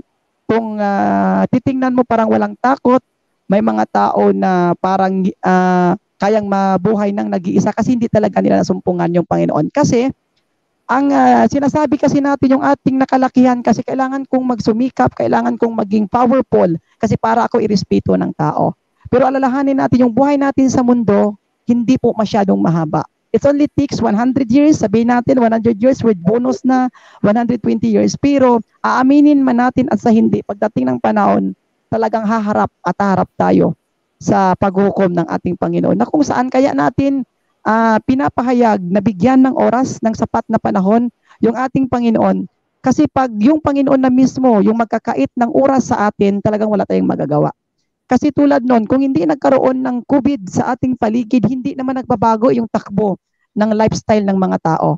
titingnan mo parang walang takot, may mga tao na parang kayang mabuhay ng nag-iisa kasi hindi talaga nila nasumpungan yung Panginoon. Kasi ang sinasabi kasi natin yung ating nakalakihan kasi kailangan kong magsumikap, kailangan kong maging powerful kasi para ako irespeto ng tao. Pero alalahanin natin yung buhay natin sa mundo, hindi po masyadong mahaba. It only takes 100 years, sabihin natin 100 years with bonus na 120 years. Pero aaminin man natin at sa hindi, pagdating ng panahon, talagang haharap at haharap tayo sa paghukom ng ating Panginoon. Na kung saan kaya natin pinapahayag na bigyan ng oras, ng sapat na panahon, yung ating Panginoon. Kasi pag yung Panginoon na mismo, yung magkakait ng oras sa atin, talagang wala tayong magagawa. Kasi tulad nun, kung hindi nagkaroon ng COVID sa ating paligid, hindi naman nagbabago yung takbo ng lifestyle ng mga tao.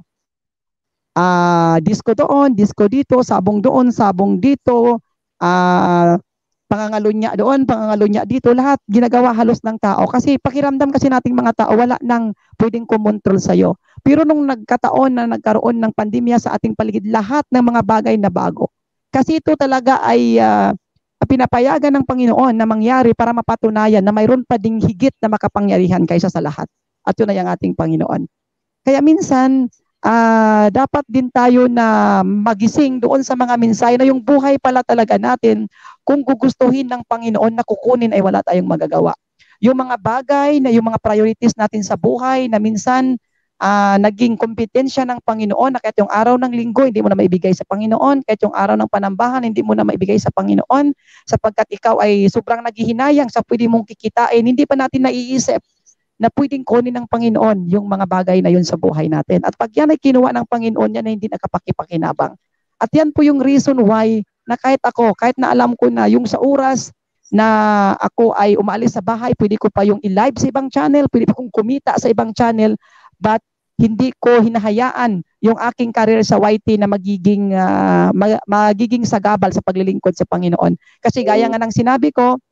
Disco doon, disco dito, sabong doon, sabong dito, pangangalunya doon, pangangalunya dito, lahat ginagawa halos ng tao. Kasi pakiramdam kasi nating mga tao, wala nang pwedeng kumontrol sa'yo. Pero nung nagkataon na nagkaroon ng pandemya sa ating paligid, lahat ng mga bagay na bago. Kasi ito talaga ay pinapayagan ng Panginoon na mangyari para mapatunayan na mayroon pa ding higit na makapangyarihan kaysa sa lahat. At yun ay ang ating Panginoon. Kaya minsan, dapat din tayo na magising doon sa mga mensahe na yung buhay pala talaga natin, kung gugustuhin ng Panginoon na kukunin ay wala tayong magagawa. Yung mga bagay na yung mga priorities natin sa buhay na minsan naging kompetensya ng Panginoon na kahit yung araw ng linggo hindi mo na maibigay sa Panginoon, kahit yung araw ng panambahan hindi mo na maibigay sa Panginoon sapagkat ikaw ay sobrang naghihinayang sa pwede mong kikitain, hindi pa natin naiisip na pwedeng kunin ng Panginoon yung mga bagay na yun sa buhay natin. At pag yan ay kinuha ng Panginoon, yan ay hindi nakapakipakinabang. At yan po yung reason why na kahit na alam ko na yung sa oras na ako ay umalis sa bahay, pwede ko pa yung i-live sa ibang channel, pwede pa kong kumita sa ibang channel, but hindi ko hinahayaan yung aking career sa YT na magiging sagabal sa paglilingkod sa Panginoon. Kasi gaya nga ng sinabi ko,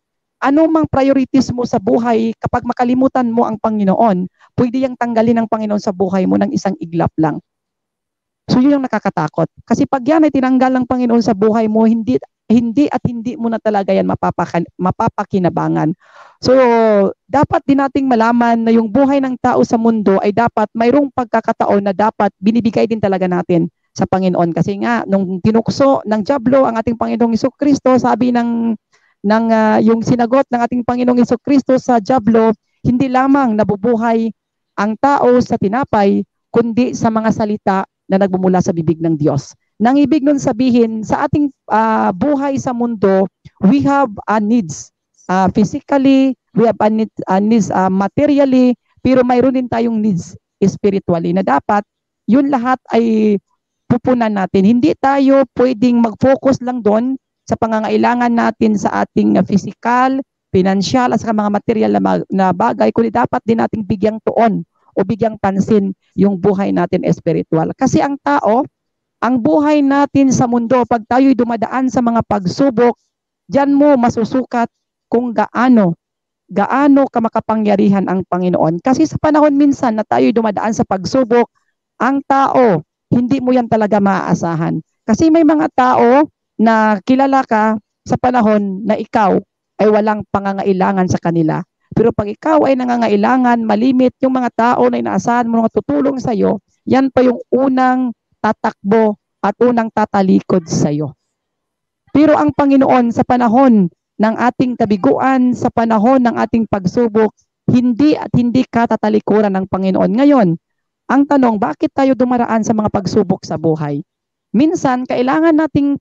ano mang priorities mo sa buhay, kapag makalimutan mo ang Panginoon, pwede yang tanggalin ng Panginoon sa buhay mo ng isang iglap lang. So yun yung nakakatakot. Kasi pag yan ay tinanggal ng Panginoon sa buhay mo, hindi mo na talaga yan mapapakinabangan. So dapat din nating malaman na yung buhay ng tao sa mundo ay dapat mayroong pagkakataon na dapat binibigay din talaga natin sa Panginoon. Kasi nga, nung tinukso ng dyablo ang ating Panginoong Hesukristo, sabi yung sinagot ng ating Panginoong Hesukristo sa dyablo, hindi lamang nabubuhay ang tao sa tinapay, kundi sa mga salita na nagmumula sa bibig ng Diyos. Nang ibig nun sabihin, sa ating buhay sa mundo, we have needs. Physically, we have needs materially, pero mayroon din tayong needs spiritually na dapat yun lahat ay pupunan natin. Hindi tayo pwedeng mag-focus lang doon sa pangangailangan natin sa ating physical, financial, at sa mga material na bagay, kundi dapat din nating bigyang tuon o bigyang pansin yung buhay natin spiritual. Kasi ang tao, ang buhay natin sa mundo, pag tayo'y dumadaan sa mga pagsubok, diyan mo masusukat kung gaano ka makapangyarihan ang Panginoon. Kasi sa panahon minsan na tayo'y dumadaan sa pagsubok, ang tao, hindi mo yan talaga maaasahan. Kasi may mga tao na kilala ka sa panahon na ikaw ay walang pangangailangan sa kanila. Pero pag ikaw ay nangangailangan, malimit yung mga tao na inaasahan mo na tutulong sa iyo, yan pa yung unang tatakbo at unang tatalikod sa iyo. Pero ang Panginoon sa panahon ng ating kabiguan, sa panahon ng ating pagsubok, hindi ka tatalikuran ng Panginoon. Ngayon, ang tanong, bakit tayo dumaraan sa mga pagsubok sa buhay? Minsan, kailangan nating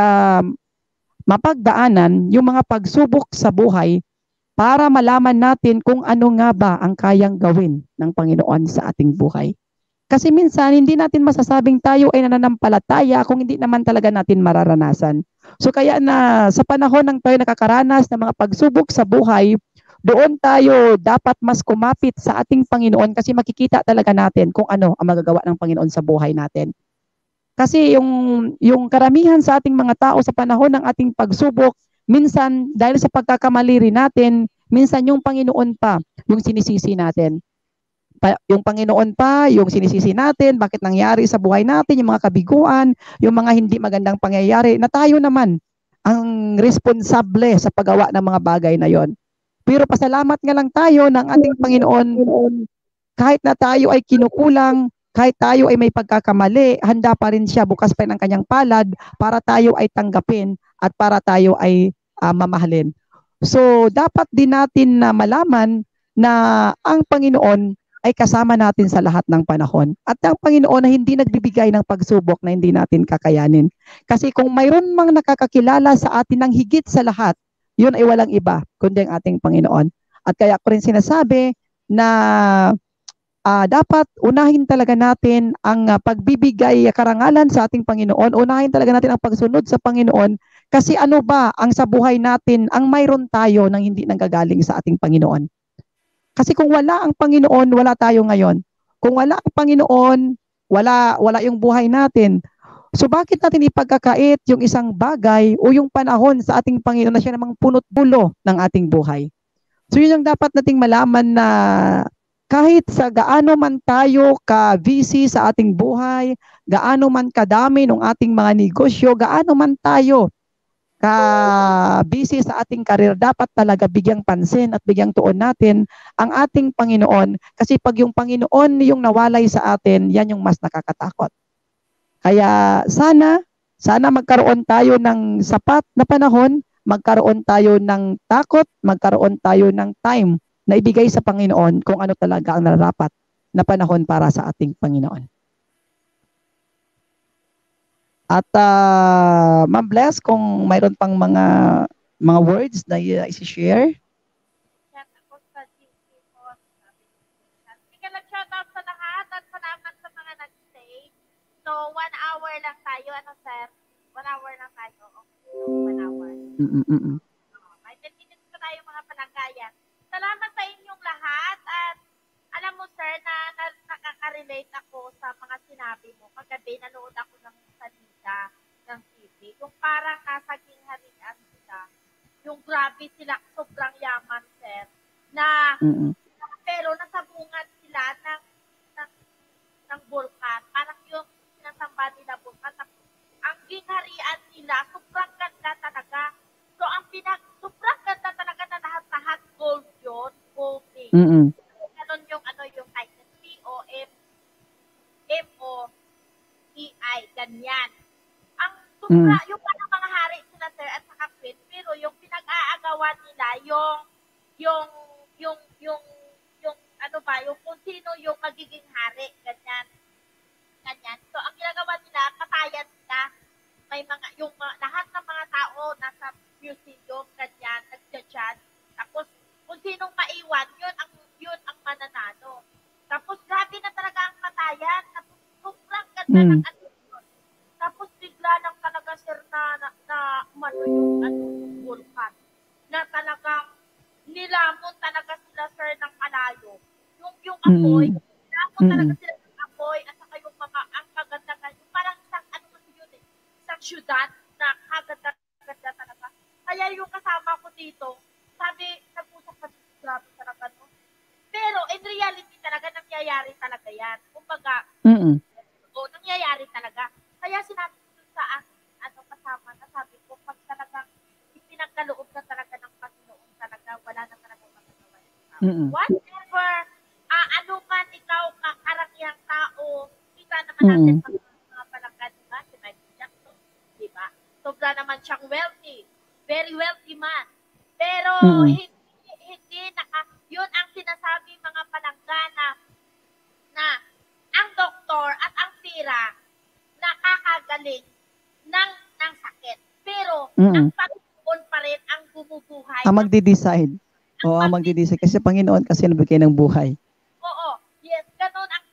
mapagdaanan yung mga pagsubok sa buhay para malaman natin kung ano nga ba ang kayang gawin ng Panginoon sa ating buhay. Kasi minsan, hindi natin masasabing tayo ay nananampalataya kung hindi naman talaga natin mararanasan. So kaya na sa panahon ng tayo nakakaranas ng mga pagsubok sa buhay, doon tayo dapat mas kumapit sa ating Panginoon kasi makikita talaga natin kung ano ang magagawa ng Panginoon sa buhay natin. Kasi yung karamihan sa ating mga tao sa panahon ng ating pagsubok, minsan, dahil sa pagkakamali rin natin, minsan yung Panginoon pa, yung sinisisi natin. Yung Panginoon pa, yung sinisisi natin, bakit nangyari sa buhay natin, yung mga kabiguan, yung mga hindi magandang pangyayari, na tayo naman ang responsable sa paggawa ng mga bagay na yon. Pero pasalamat nga lang tayo ng ating Panginoon, kahit na tayo ay kinukulang, kahit tayo ay may pagkakamali, handa pa rin siya, bukas pa rin ang kanyang palad para tayo ay tanggapin at para tayo ay mamahalin. So, dapat din natin na malaman na ang Panginoon ay kasama natin sa lahat ng panahon. At ang Panginoon ay hindi nagbibigay ng pagsubok na hindi natin kakayanin. Kasi kung mayroon mang nakakakilala sa atin ng higit sa lahat, yun ay walang iba, kundi ang ating Panginoon. At kaya ko rin sinasabi na dapat unahin talaga natin ang pagbibigay karangalan sa ating Panginoon, unahin talaga natin ang pagsunod sa Panginoon, kasi ano ba ang sa buhay natin ang mayroon tayo nang hindi nanggagaling sa ating Panginoon. Kasi kung wala ang Panginoon, wala tayo ngayon. Kung wala ang Panginoon, wala yung buhay natin. So bakit natin ipagkakait yung isang bagay o yung panahon sa ating Panginoon na siya namang punot dulo ng ating buhay? So yun yung dapat nating malaman na kahit sa gaano man tayo ka-busy sa ating buhay, gaano man kadami ng ating mga negosyo, gaano man tayo ka-busy sa ating karir, dapat talaga bigyang pansin at bigyang tuon natin ang ating Panginoon. Kasi pag yung Panginoon yung nawalay sa atin, yan yung mas nakakatakot. Kaya sana magkaroon tayo ng sapat na panahon, magkaroon tayo ng takot, magkaroon tayo ng time na ibigay sa Panginoon kung ano talaga ang nararapat na panahon para sa ating Panginoon. At Ma'am Bless, kung mayroon pang mga words na i-share. Chat ako sa GC po. Sige ka lang shoutout sa lahat at salamat sa mga nag-stay. So, 1 hour lang tayo. Ano, sir? 1 hour lang tayo. Okay, 1 hour. May 10 minutes pa tayo mga palanggayan. Salamat sa inyong lahat at alam mo, sir, na nakaka-relate ako sa mga sinabi mo. Kagabi, nanood ako ng salita ng TV. Yung parang kasaging harian sila. yung grabe sila, sobrang yaman, sir, na Mm-mm. pero nasabungan sila ng bulkan. Parang yung sinasamba nila bulkan. Tapos, ang gingharian nila, sobrang ganda talaga. So, sobrang ganda talaga na lahat-lahat gold yun. Golding. Mm-mm. Ganon yung, yung title. POMOEI. Ganyan. Ang yung parang mga hari sila, sir, at saka queen, pero yung pinag-aagawan nila, yung, yung, yung kung sino yung magiging hari, ganyan. So, ang ginagawa nila, katayan nila, may mga, lahat ng mga tao nasa museum, ganyan, nagja-judge. Tapos, kung sinong maiwan, yun ang mananalo. Tapos, grabe na talaga ang katayan. Tapos, sobrang ganda ng yun. Tapos, bigla lang talaga, sir, na yung vulkan. Na talagang, nilamon talaga sila, sir, ng malayo. Yung apoy, nilamon talaga sila ng apoy, at saka yung mga, ang kagandagan, yung parang isang, kasi yun isang syudad, na kaganda talaga. Kaya yung kasama ko dito, sabi, nag-usap pa dito, grabe talaga, no? Pero, in reality talaga, nangyayari talaga yan. Kumbaga, nangyayari talaga. Kaya sinabi ko sa aking kasama, na sabi ko, pag talagang ipinagkaloob na talaga ng Panginoon talaga, wala na talaga magagawa ng tao. Whatever, ano man ikaw, kakarangihang tao, kita naman natin mga palanggan, diba? Si Michael Jackson, diba? Sobra naman siyang wealthy. Very wealthy man. Pero, hindi yun ang sinasabi mga palanggana na ang doktor at ang pira nakakagaling ng sakit. Pero, ang Panginoon pa rin ang bumubuhay. Ang magdi-decide. Oo, ang magdi-decide. Kasi Panginoon kasi nabigay ng buhay. Oo. Yes, ganun ang,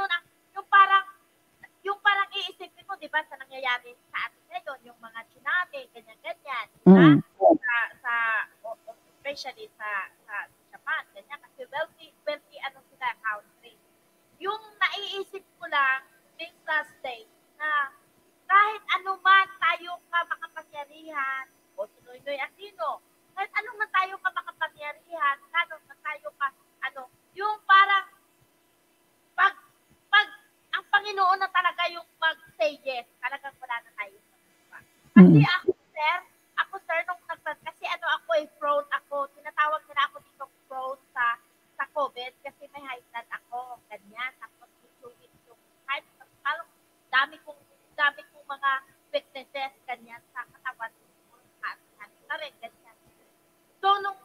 yung parang iisipin mo, di ba, sa nangyayari sa atin ngayon, yung mga tsunami, ganyan-ganyan, di ba? Especially sa Japan, ganyan, kasi wealthy sila country. Yung naiisip ko lang, this last day, na kahit ano man tayo ka makapangyarihan, o si Noynoy Aquino, kahit ano man tayo ka makapangyarihan, kano man tayo ka, yung parang, pag ang Panginoon na talaga yung mag-say yes, talagang wala na tayo. Kasi ako sir, nung kasi ako prone ako, tinatawag nila ako dito prone sa COVID kasi may high blood ako, ganyan. Tapos yung kahit parang dami kong mga weaknesses, ganyan, sa katawan ko, na rin, ganyan. So, nung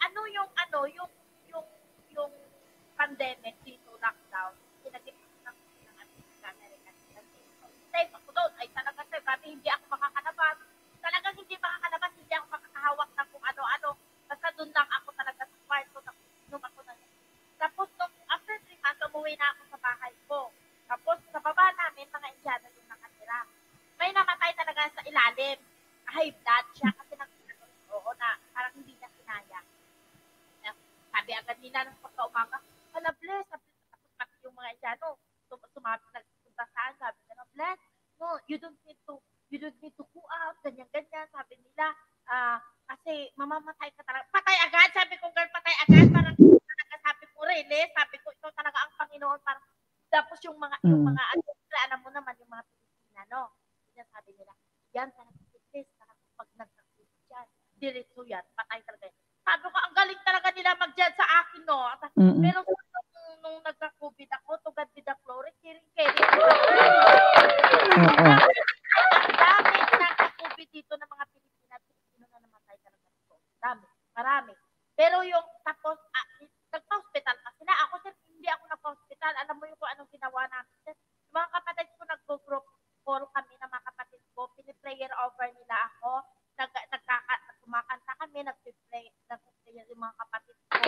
yung pandemic dito, lockdown, sinagip ako ng American. Safe ako doon, ay talaga sir, grabe, hindi ako makakalabas. Talagang hindi makakalabas, hindi ako makakahawak ng kung ano-ano. Basta doon lang ako talaga sa kwarto, nung ako na. Tapos, after 3 months, umuwi na ako sa bahay ko. Tapos, sa baba namin, mga Indiano yung nakatira. May namatay talaga sa ilalim. High blood siya kasi na parang hindi na kinaya. Sabi agad nila ng pagka-umaga, bless. Tapos pati yung mga Indiano, sumabit nagpunta saan, sabi nila, bless, no, you don't need to go out, ganyan-ganyan, sabi nila, kasi mamamatay ka talaga. Patay agad, sabi ko, girl, patay agad, parang sabi ko, really, sabi ko, ito talaga ang Panginoon, parang, tapos yung mga, alam mo naman, yung mga Pilipina, yan sabi nila, yan talaga, pag nagkakita dyan, diretso yan, patay talaga yan. Sabi ko, ang galing talaga nila mag-judge sa akin, no? Pero nung nagka-COVID ako, tugad with the glory, kiring-kiring. Ang dami nagka-COVID dito ng mga Pilipino na namatay talaga dito. Marami. Pero yung tapos, nagpa-hospital pa sila. Ako, sir, hindi ako nagpa-hospital. Alam mo yung kung anong ginawa namin, sir? Mga kapatid ko, nag-group call kami ng mga kapatid ko. Piniprayer over nila ako. Kumakanta kami, nag-play yung mga kapatid ko.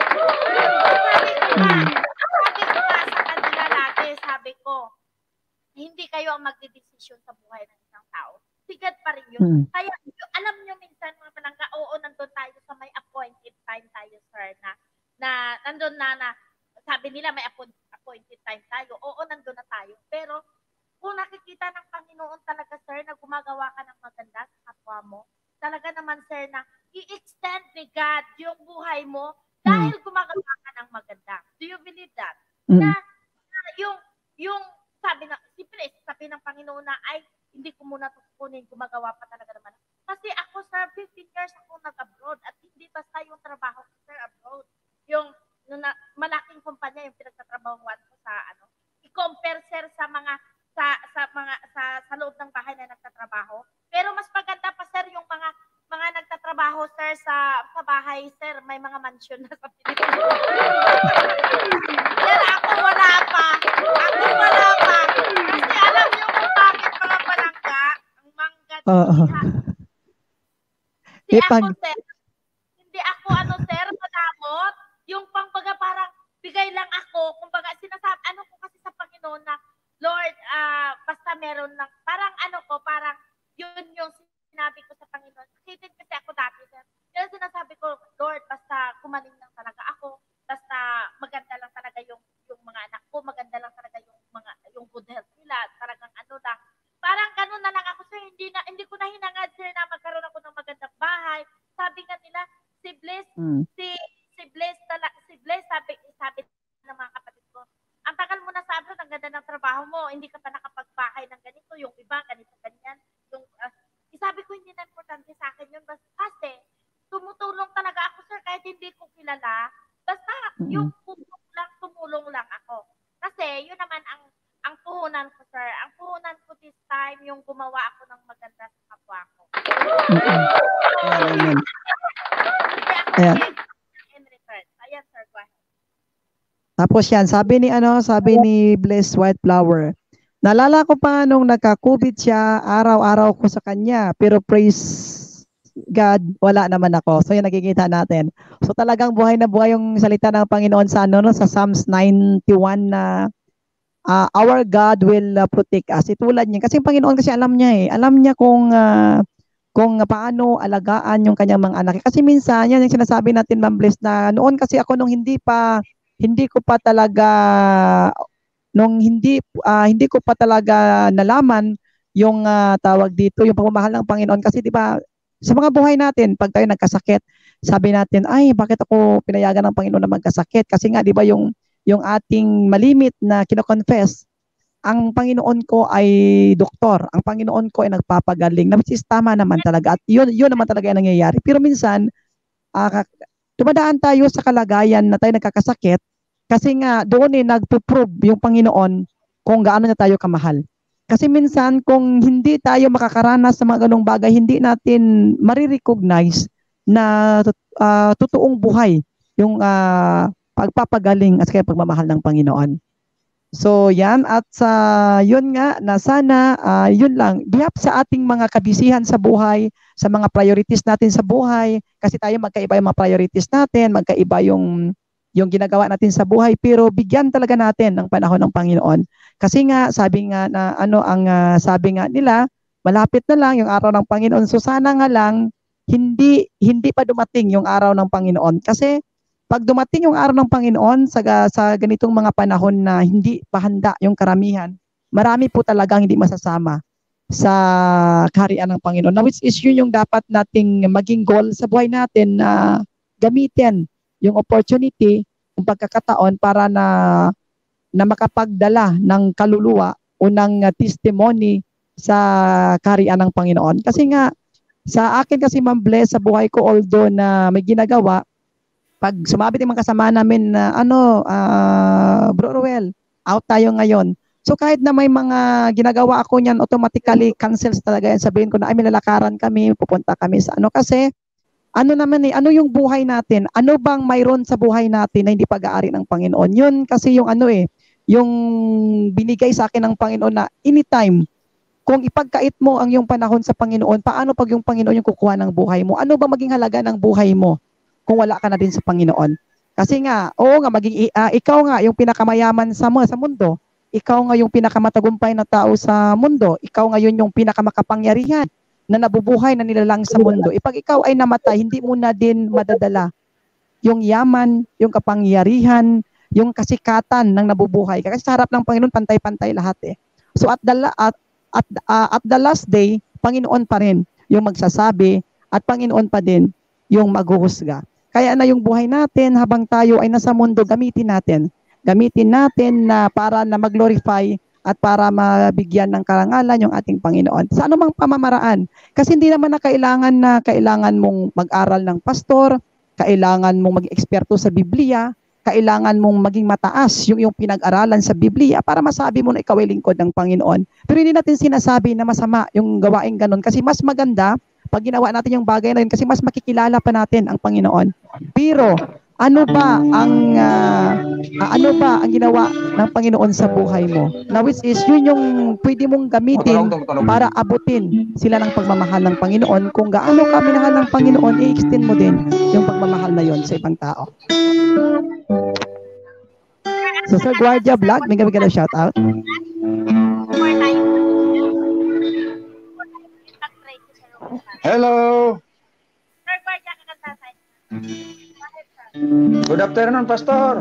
Sabi ko sa kanila lagi, sabi ko, hindi kayo ang magdidesisyon sa buhay ng isang tao. Sigad pa rin yun. Kaya, alam nyo minsan, mga palangga, nandun tayo sa may appointed time tayo, sir, na nandun na, sabi nila may appointed time tayo. Oo, nandun na tayo. Pero, kung nakikita ng Panginoon talaga, sir, na gumagawa ka ng maganda sa kapwa mo, talaga naman, sir, na i-extend ni God yung buhay mo dahil gumagawa ka ng maganda. Do you believe that? Na yung siyempre, sabi ng Panginoon na, ay, hindi ko muna tukunin, gumagawa pa talaga naman. Kasi ako, sir, 15 years ako nag-abroad at hindi basta yung trabaho ko, sir, abroad. Yung malaking kumpanya, yung pinagtatrabahuan ko sa, i-compare, sir, sa loob ng bahay na nagtatrabaho. Pero mas maganda pa, sir, yung mga nagtatrabaho, sir, sa bahay, sir, may mga mansion na sa Pilipinas. Sir, ako wala pa. Kasi alam niyo kung bakit mga palangga, ang mangga, hindi ako, sir, madamot. Yung pangbaga parang bigay lang ako. Kumbaga, sinasabi, ko kasi sa Panginoon na, Lord, basta meron lang, parang parang yun yung sinabi ko sa Panginoon. Sakitin kasi ako dati, sir. Kaya sinasabi ko, Lord, basta kumaling lang talaga ako. Basta maganda lang talaga yung mga anak ko. Maganda lang talaga yung good health nila. Talagang lang. Parang ganun na lang ako, sir. Hindi ko na hinangad, sir, na magkaroon ako ng magandang bahay. Sabi nga nila, si Bliss, sabi ng mga kapatid ko, ang tagal mo na sa abroad, ang ganda ng trabaho mo, hindi ka pa nakapagbahay ng ganito, yung iba, ganito, ganyan. Sabi ko, hindi na importante sa akin yun. Kasi, tumutulong talaga ako, sir, kahit hindi ko kilala. Basta, yung tumulong lang ako. Kasi, yun naman ang puhunan ko, sir. Ang puhunan ko this time, yung gumawa ako ng maganda sa kapwa ko. Amen. Ayan. In return. Ayan, sir, go ahead. Tapos yan, sabi ni Bless White Flower, nalala ko pa nung nagka-COVID siya, araw-araw ko sa kanya, pero praise God, wala naman ako. So yan nakikita natin. So talagang buhay na buhay yung salita ng Panginoon sa sa Psalms 91 na our God will protect us. Itulad niya. Kasi yung Panginoon kasi alam niya Alam niya kung paano alagaan yung kanyang mga anak. Kasi minsan, yan yung sinasabi natin, Ma'am Bless, na noon kasi ako nung hindi ko pa talaga nalaman yung tawag dito, yung pagmamahal ng Panginoon. Kasi di ba, sa mga buhay natin, pag tayo nagkasakit, sabi natin, ay, bakit ako pinayagan ng Panginoon na magkasakit? Kasi nga, di ba, yung ating malimit na kino-confess, ang Panginoon ko ay doktor, ang Panginoon ko ay nagpapagaling, na which is tama naman talaga. At yun naman talaga yung nangyayari. Pero minsan, dumadaan tayo sa kalagayan na tayo nagkakasakit kasi nga doon nagpo-prove yung Panginoon kung gaano na tayo kamahal. Kasi minsan kung hindi tayo makakaranas sa mga ganong bagay, hindi natin marirecognize na totoong buhay yung pagpapagaling at kaya pagmamahal ng Panginoon. So yan, at yun nga na sana yun lang, bihap sa ating mga kabisihan sa buhay, sa mga priorities natin sa buhay, kasi tayo magkaiba yung mga priorities natin, magkaiba yung ginagawa natin sa buhay, pero bigyan talaga natin ng panahon ng Panginoon. Kasi nga sabi nga na sabi nga nila, malapit na lang yung araw ng Panginoon. So sana nga lang hindi pa dumating yung araw ng Panginoon. Kasi pag dumating yung araw ng Panginoon sa ganitong mga panahon na hindi pa handa yung karamihan, marami po talagang hindi masasama sa kaharian ng Panginoon. Now, which is yun yung dapat nating maging goal sa buhay natin na gamitin yung opportunity, yung pagkakataon para na makapagdala ng kaluluwa o ng testimony sa kaharian ng Panginoon. Kasi nga, sa akin kasi, Ma'am Bless, sa buhay ko, although na may ginagawa, pag sumabit yung mga kasama namin na Bro Ruel, out tayo ngayon. So kahit na may mga ginagawa ako niyan, automatically cancels talaga yan. Sabihin ko na, ay, may lalakaran kami, pupunta kami sa kasi ano yung buhay natin? Ano bang mayroon sa buhay natin na hindi pag-aari ng Panginoon? Yun kasi yung yung binigay sa akin ng Panginoon na anytime, kung ipagkait mo ang iyong panahon sa Panginoon, paano pag yung Panginoon yung kukuha ng buhay mo? Ano ba maging halaga ng buhay mo kung wala ka na din sa Panginoon? Kasi nga, ikaw nga yung pinakamayaman sa mundo. Ikaw nga yung pinakamatagumpay na tao sa mundo. Ikaw nga yung pinakamakapangyarihan na nabubuhay na nilalang sa mundo. Pag ikaw ay namatay, hindi mo na din madadala yung yaman, yung kapangyarihan, yung kasikatan ng nabubuhay. Kasi sa harap ng Panginoon, pantay-pantay lahat So at the last day, Panginoon pa rin yung magsasabi at Panginoon pa din yung maghuhusga. Kaya na yung buhay natin habang tayo ay nasa mundo, gamitin natin. Gamitin natin na para na mag-glorify at para mabigyan ng karangalan yung ating Panginoon. Sa anumang pamamaraan. Kasi hindi naman na kailangan mong mag-aral ng pastor, kailangan mong mag-eksperto sa Biblia, kailangan mong maging mataas yung pinag-aralan sa Biblia para masabi mo na ikaw ay lingkod ng Panginoon. Pero hindi natin sinasabi na masama yung gawain ganun kasi mas maganda pag ginawa natin yung bagay na yun kasi mas makikilala pa natin ang Panginoon. Pero ano ba ang ginawa ng Panginoon sa buhay mo? Now which is yun yung pwede mong gamitin para abutin sila ng pagmamahal ng Panginoon. Kung gaano ka minahal ng Panginoon, i-extend mo din yung pagmamahal na yon sa ibang tao. So Sir Guardia Vlog, may gabi ka na shout out. Hello. Sir Guardia ka kasasay. Good afternoon, Pastor.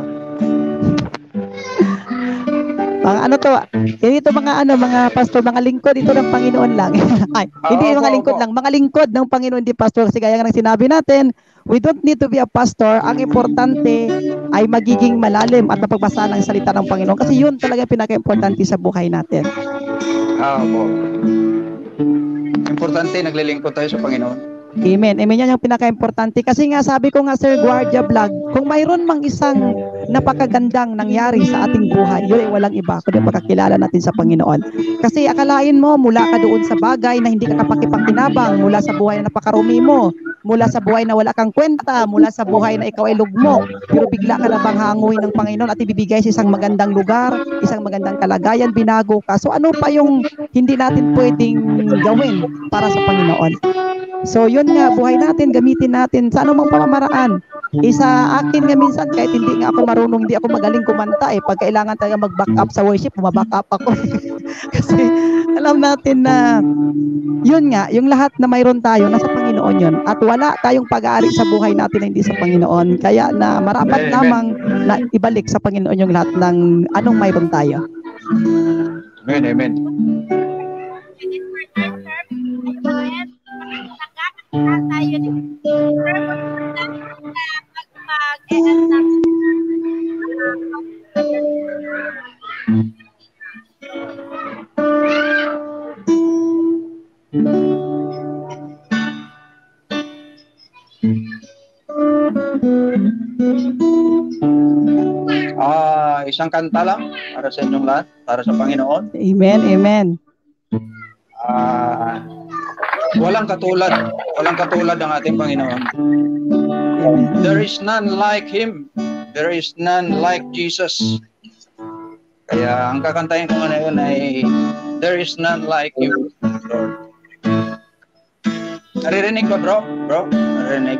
Ito mga pastor, mga lingkod ito ng Panginoon lang. Ay, hindi mga lingkod lang, mga lingkod ng Panginoon, di pastor. Kasi gaya nga ng sinabi natin, we don't need to be a pastor. Ang importante ay magiging malalim at napagbasa ng salita ng Panginoon. Kasi yun talaga pinaka-importante sa buhay natin. Opo. Importante, naglilingkod tayo sa Panginoon. Amen. Amen. Yan yung pinaka-importante. Kasi nga sabi ko nga Sir Guardia Vlog, kung mayroon mang isang napakagandang nangyari sa ating buhay, yun ay walang iba kundi pagkakilala natin sa Panginoon. Kasi akalain mo mula ka doon sa bagay na hindi ka kapakipakinabang, mula sa buhay na napakarumi mo, mula sa buhay na wala kang kwenta, mula sa buhay na ikaw ay lugmo, pero bigla ka na bang hanguin ng Panginoon at ibibigay sa isang magandang lugar, isang magandang kalagayan, binago ka. So ano pa yung hindi natin pwedeng gawin para sa Panginoon? So yun nga, buhay natin, gamitin natin sa anumang pamamaraan. Sa akin nga minsan, kahit hindi nga ako marunong, hindi ako magaling kumanta pag kailangan tayo mag-back up sa worship, bumaback up ako. Kasi alam natin na yun nga, yung lahat na mayroon tayo, nasa Panginoon yun. At wala tayong pag-aari sa buhay natin na hindi sa Panginoon. Kaya na marapat lamang na ibalik sa Panginoon yung lahat ng anong mayroon tayo. Amen, amen. Isang kanta lang para sa inyong lahat, para sa Panginoon. Amen, amen. Walang katulad ang ating Panginoon. There is none like Him. There is none like Jesus. Kaya ang kakantahin ko ngayon ay there is none like you, Lord. Naririnig ba, bro? Bro, naririnig.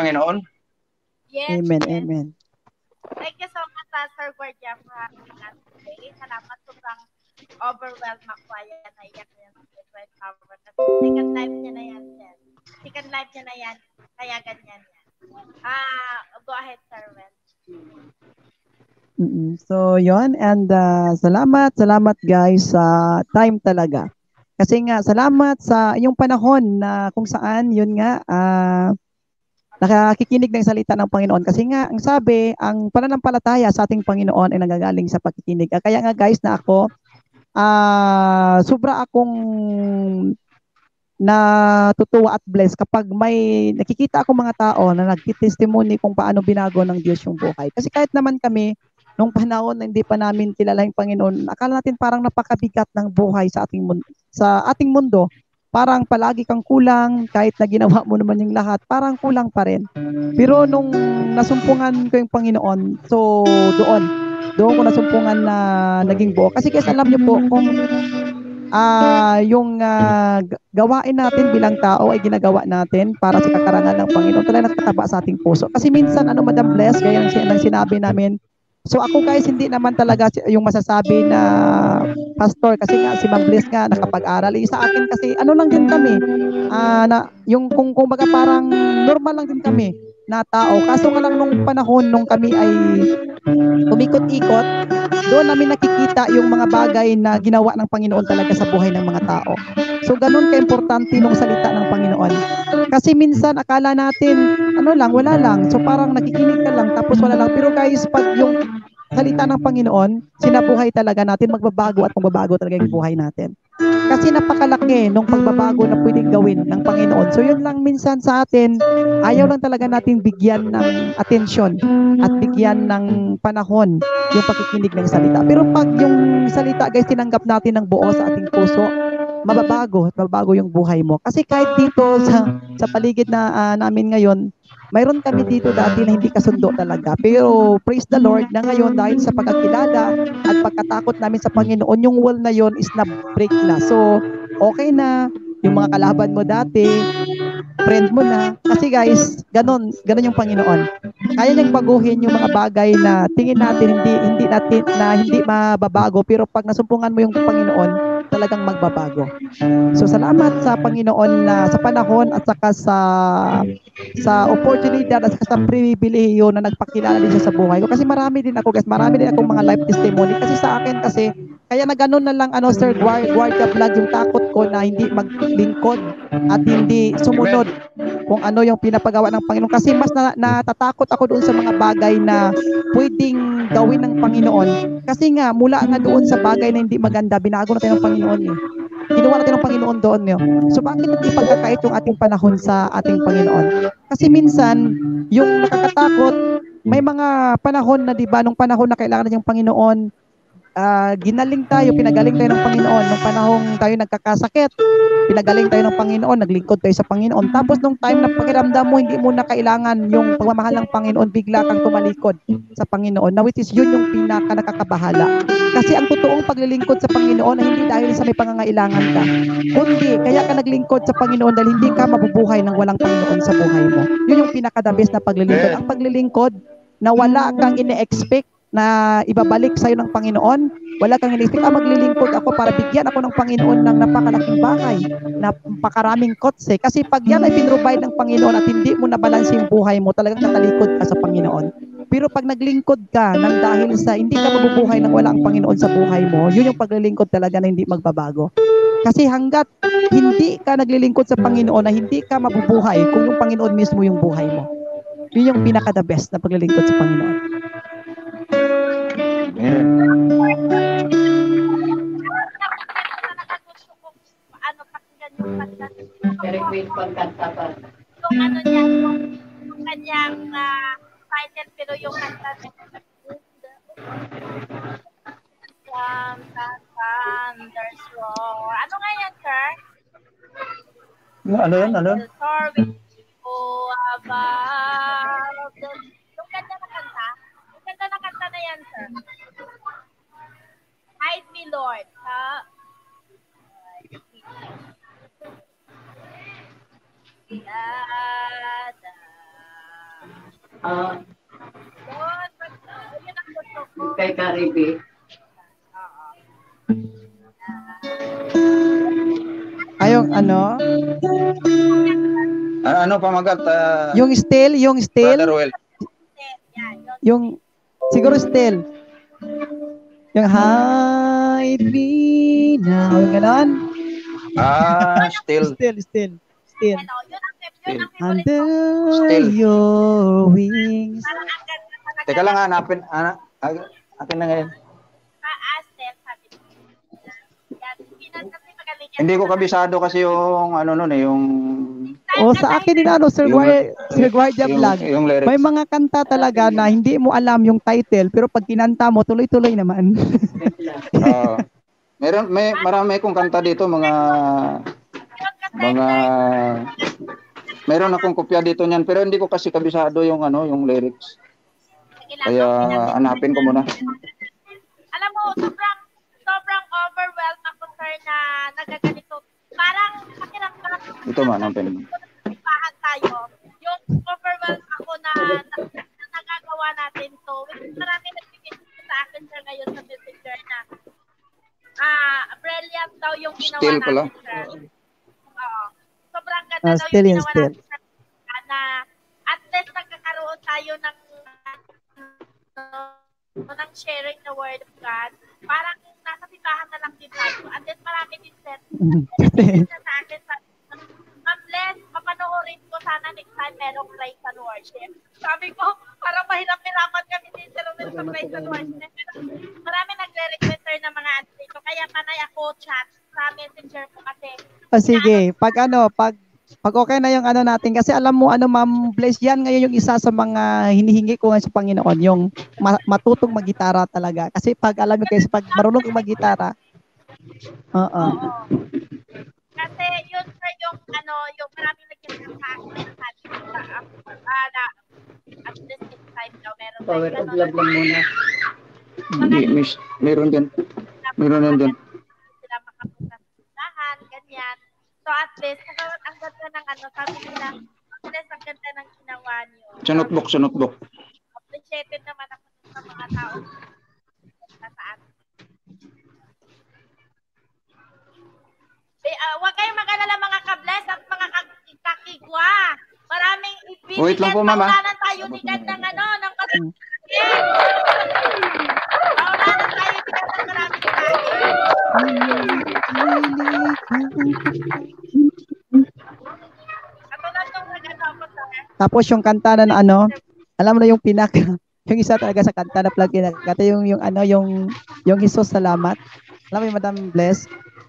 Panginoon. Yes, Amen, yes. amen. Thank you so much, Pastor Guardia, for having us today. Salamat, sobrang overwhelmed ako. Ayan, naiyak na yan sa Red Power. Kasi second life niya na yan, sir. Second life niya na yan. Kaya ganyan yan. Go ahead, sir. Wen. So, yon and salamat guys sa time talaga. Kasi nga, salamat sa yung panahon na kung saan, yun nga, nakakikinig ng salita ng Panginoon. Kasi nga, ang sabi, ang pananampalataya sa ating Panginoon ay nanggagaling sa pakikinig. Kaya nga guys na ako, sobra akong natutuwa at blessed kapag may nakikita ako mga tao na nagtitestimony kung paano binago ng Diyos yung buhay. Kasi kahit naman kami, nung panahon na hindi pa namin kilala yung Panginoon, akala natin parang napakabigat ng buhay sa ating mundo. Parang palagi kang kulang, kahit na ginawa mo naman yung lahat, parang kulang pa rin. Pero nung nasumpungan ko yung Panginoon, so doon ko nasumpungan na naging buo. Kasi guys, alam niyo po, kung yung gawain natin bilang tao ay ginagawa natin para sa kakarangan ng Panginoon, talaga nakakataba sa ating puso. Kasi minsan, Madam Bless, gaya ng sinabi namin, so ako guys, hindi naman talaga yung masasabi na pastor, kasi nga si Ma'am Bless nga nakapag-aral. Sa akin kasi, lang din kami, yung kung baga parang normal lang din kami na tao. Kaso nga lang nung panahon, nung kami ay umikot-ikot, doon namin nakikita yung mga bagay na ginawa ng Panginoon talaga sa buhay ng mga tao. So, ganun ka-importante nung salita ng Panginoon. Kasi minsan, akala natin, wala lang. So, parang nakikinig ka lang, tapos wala lang. Pero guys, pag yung salita ng Panginoon, sinabuhay talaga natin, magbabago at magbabago talaga yung buhay natin. Kasi napakalaki nung pagbabago na pwedeng gawin ng Panginoon. So, yun lang minsan sa atin, ayaw lang talaga natin bigyan ng atensyon at bigyan ng panahon yung pakikinig ng salita. Pero pag yung salita, guys, tinanggap natin ng buo sa ating puso, mababago yung buhay mo. Kasi kahit dito sa paligid na namin ngayon, mayroon kami dito dati na hindi kasundo talaga. Pero praise the Lord na ngayon dahil sa pagkakilala at pagkatakot namin sa Panginoon, yung wall na yon is na-break na. So, okay na. Yung mga kalaban mo dati, friend mo na. Kasi guys, ganun yung Panginoon. Kaya niyang baguhin yung mga bagay na tingin natin hindi mababago, pero pag nasumpungan mo yung Panginoon, talagang magbabago. So salamat sa Panginoon na sa panahon at saka sa oportunidad at saka sa pribilehiyo na nagpakilala din siya sa buhay ko. Kasi marami din akong mga life testimony. Kasi sa akin kaya na ganun na lang Sir Guardia Vlog, yung takot ko na hindi maglingkod at hindi sumunod kung ano yung pinapagawa ng Panginoon. Kasi mas natatakot ako doon sa mga bagay na pwedeng gawin ng Panginoon. Kasi nga, mula nga doon sa bagay na hindi maganda, binago natin ng Panginoon eh. Ginawa natin ng Panginoon doon yun. So bakit hindi pagkakait yung ating panahon sa ating Panginoon? Kasi minsan, yung nakakatakot, may mga panahon na diba, nung panahon na kailangan natin yung Panginoon, pinagaling tayo ng Panginoon. Nung panahong tayo nagkakasakit, pinagaling tayo ng Panginoon, naglingkod tayo sa Panginoon. Tapos nung time na pakiramdam mo, hindi mo na kailangan yung pagmamahal ng Panginoon, bigla kang tumalikod sa Panginoon. Now, which is yun yung pinaka nakakabahala. Kasi ang totoong paglilingkod sa Panginoon ay hindi dahil sa may pangangailangan ka, kundi kaya ka naglingkod sa Panginoon dahil hindi ka mabubuhay ng walang Panginoon sa buhay mo. Yun yung pinaka-the best na paglilingkod. Ang paglilingkod na wala kang ine-expect na ibabalik sa'yo ng Panginoon, wala kang ine-expect, maglilingkod ako para bigyan ako ng Panginoon ng napakalaking bagay, napakaraming kotse. Kasi pag yan ay pinrovide ng Panginoon at hindi mo nabalanse yung buhay mo, talagang natalikod ka sa Panginoon. Pero pag naglingkod ka nang dahil sa hindi ka mabubuhay ng wala ang Panginoon sa buhay mo, yun yung paglilingkod talaga na hindi magbabago. Kasi hanggat hindi ka naglilingkod sa Panginoon na hindi ka mabubuhay kung yung Panginoon mismo yung buhay mo. Yun yung pinaka-the best na paglilingkod sa Panginoon. Very grateful kanta pa. Yung kanyang title, pero yung kanta Thunders Roar. Ano nga yan, sir? Ano yan? Sorry about yung ganda na kanta. Yung ganda na kanta na yan, sir. Hide me, Lord. Ah, Yun ang gusto ko. kay Caribe. Ayong ano, Ano pamagat, yung still, Brother Well? Yan, yun. yung, siguro still. Yung hide me now, yung ganon. Still. Still. Ano, yun ang favorite Under ko. Still. your wings. Parang ang ganda talaga. Teka lang, hanapin. Akin na ngayon. Astel, sabi ko. Yan, pinan kasi magaling yan. Hindi ko kabisado kasi yung ano nun yung Sa akin din ano, Sir Guardia Vlog. yung lyrics. May mga kanta talaga na hindi mo alam yung title, pero pag kinanta mo, tuloy-tuloy naman. Marami kong kanta dito, meron akong kopya dito niyan, pero hindi ko kasi kabisado yung yung lyrics. Kaya hanapin ko muna. Alam mo, sobrang overwhelmed ako, sir, na nagaganito. Parang pakiramdam Ito man, hanapin. bahan tayo. Yung overwhelmed ako na nagagawa natin to. Marami nagbibigay sa akin, sir, ngayon sa messenger na brilliant daw yung ginawa Still pala. natin, sir. Oo. Sobrang ganda daw Still yung yung ginawa still. natin, sir, na at least nagkakaroon tayo ng sharing the word of God. Parang nasa simbahan na lang din tayo. At least marami din, sir. Sa akin, Ma'am Bless, mapanoorin ko sana next time merong praise and worship. Sabi ko, parang mahirap-hirapan kami din sa praise and worship. Marami nagre-request, sir, ng mga ads dito. Kaya panay ako chat sa messenger ko kasi. Sige, pag okay na yung ano natin, kasi alam mo Ma'am Bless, yan ngayon yung isa sa mga hinihingi ko sa Panginoon, yung matutong maggitara talaga. Kasi pag alam mo guys, pag marunong kang maggitara, Kasi yun, sir, yung maraming nagkakaroon sa akin na sabi ko na at this time daw meron Power of love lang muna. Meron din. Meron din. Sila makapunta sa simbahan, ganyan. So at least, ang ganda ng sabi nila, at least ang ganda ng ginawa niyo. Sa notebook. Appreciated naman ako sa mga tao na sa atin. Huwag kayong mag-alala mga ka-bless at mga kakigwa. Maraming ibibigyan. Wait lang po, mama. Paunanan tayo ni God ng ng maraming Paunanan tayo ni God ng maraming Katulad nung nag-ano ko, sir. tapos yung kanta na alam mo na yung yung isa talaga sa kanta na plug in, kata yung Jesus salamat. Alam mo yung Madam Bless?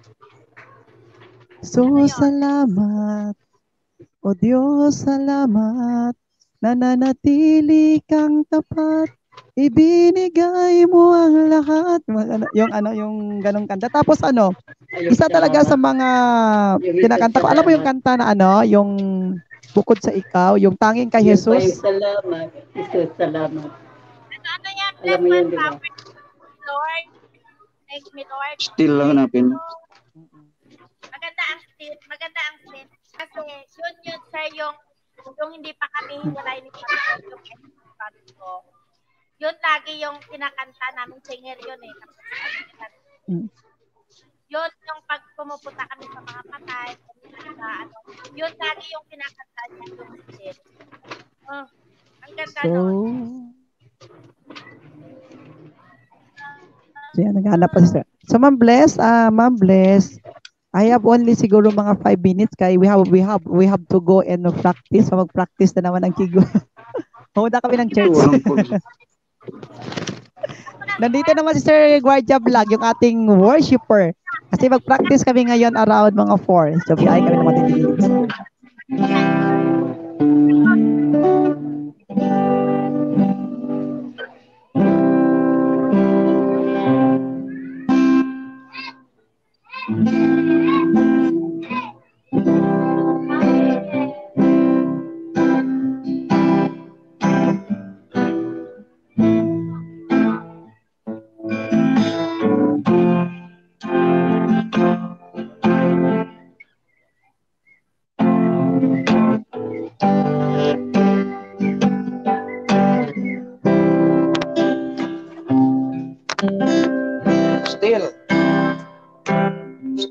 So salamat, O Diyos salamat, nananatili kang tapat, ibinigay mo ang lahat. Yung ganong kanta. Tapos isa talaga sa mga kinakanta ko, alam mo yung kanta na yung bukod sa ikaw, yung tanging kay Jesus. Salamat. Jesus, salamat. Ano yan? Alam mo yun, di ba? Lord. Thank me, Lord. Still lang hanapin. Maganda ang state. Kasi yun, sir, yung hindi pa kami hiwalay ni Pastor, yung ex-husband ko. Yun lagi yung kinakanta namin, singer yun eh. Yun yung pag pumupunta kami sa mga patay, yun lagi yung kinakanta niya, yung still. Ang ganda nun. So yan, naghanap pa siya. So Ma'am Bless, I have only siguro mga 5 minutes kay we have to go and practice. So mag-practice na naman ang kigo. Pumunta kami ng church. Nandito naman si Sir Guardia Vlog, yung ating worshipper. Kasi mag-practice kami ngayon around mga 4. So biyay kami ng matitilis.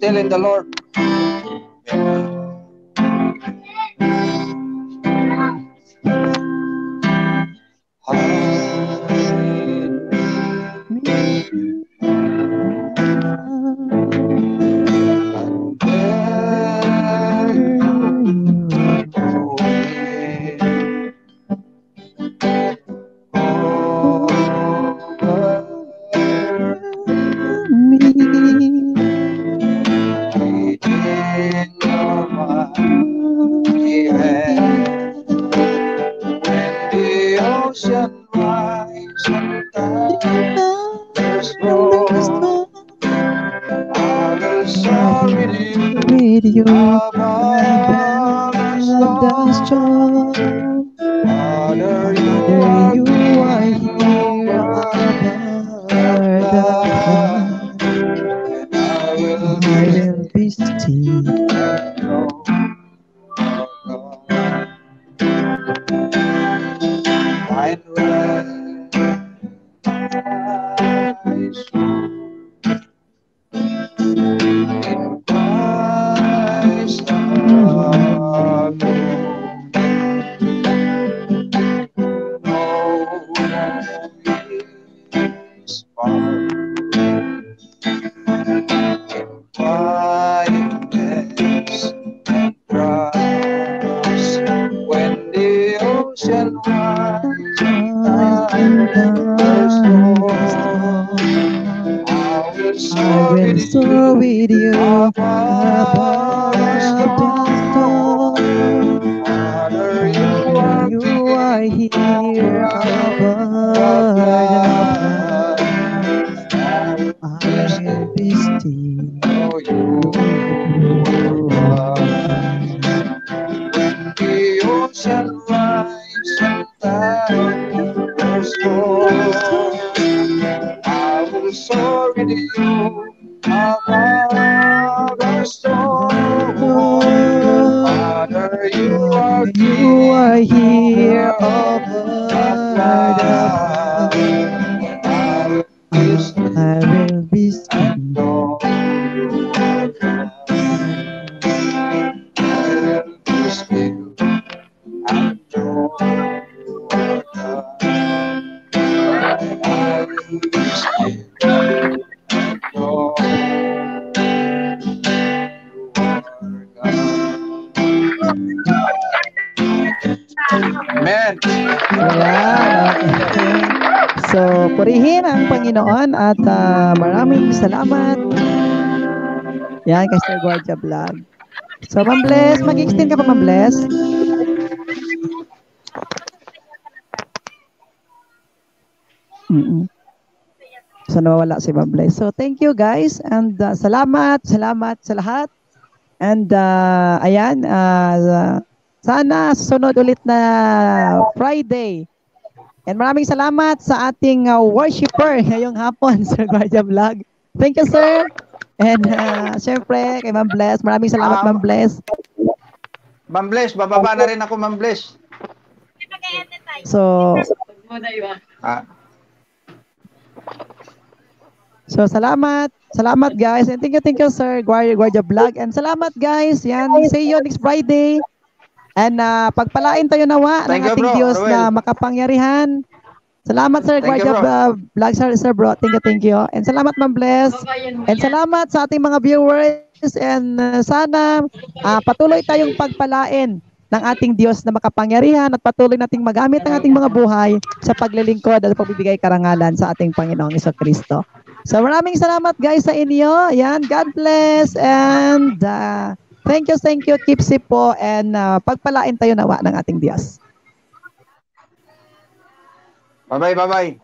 still in the Lord. With you above the storm, Father, you are here above the flood. I will be still. Find rest in Christ alone. Is far in quietness and trust when the ocean rises and the storm. I will soar with you above the storm. Father, you are here above the flood. I will be still. Oh, you are. When the ocean rises and the storm, I will soar with you above the storm. Father, you are here above the flood. I will be still. I will be still and know you are God. I will be still and know you are God. Amen. Ayan. So, purihin ang Panginoon at maraming salamat. Yan, kay Sir Guardia Vlog. So, Ma'am Bless, mag-extend ka pa, Ma'am Bless? So, nawawala si Ma'am Bless. So, thank you guys and salamat sa lahat. And ayan, sana susunod ulit na Friday. And maraming salamat sa ating worshiper ngayong hapon, Sir Guardia Vlog. Thank you, sir. And syempre, kay Ma'am Bless, maraming salamat, Ma'am Bless. Ma'am Bless, bababa na rin ako, Ma'am Bless. So, so salamat. Salamat, guys. And thank you, Sir Guardia Vlog. And salamat, guys. Yan, see you next Friday. And pagpalain tayo nawa ng ating Diyos na makapangyarihan. Salamat, Sir Guardia Vlog, Sir bro. Thank you. And salamat, Ma'am Bless. And salamat sa ating mga viewers. And sana patuloy tayong pagpalain ng ating Diyos na makapangyarihan at patuloy nating magamit ang ating mga buhay sa paglilingkod at pagbibigay karangalan sa ating Panginoong Jesucristo. So maraming salamat, guys, sa inyo. Yan, God bless. And thank you. Keep safe po and pagpalain tayo nawa ng ating Diyos. Bye-bye.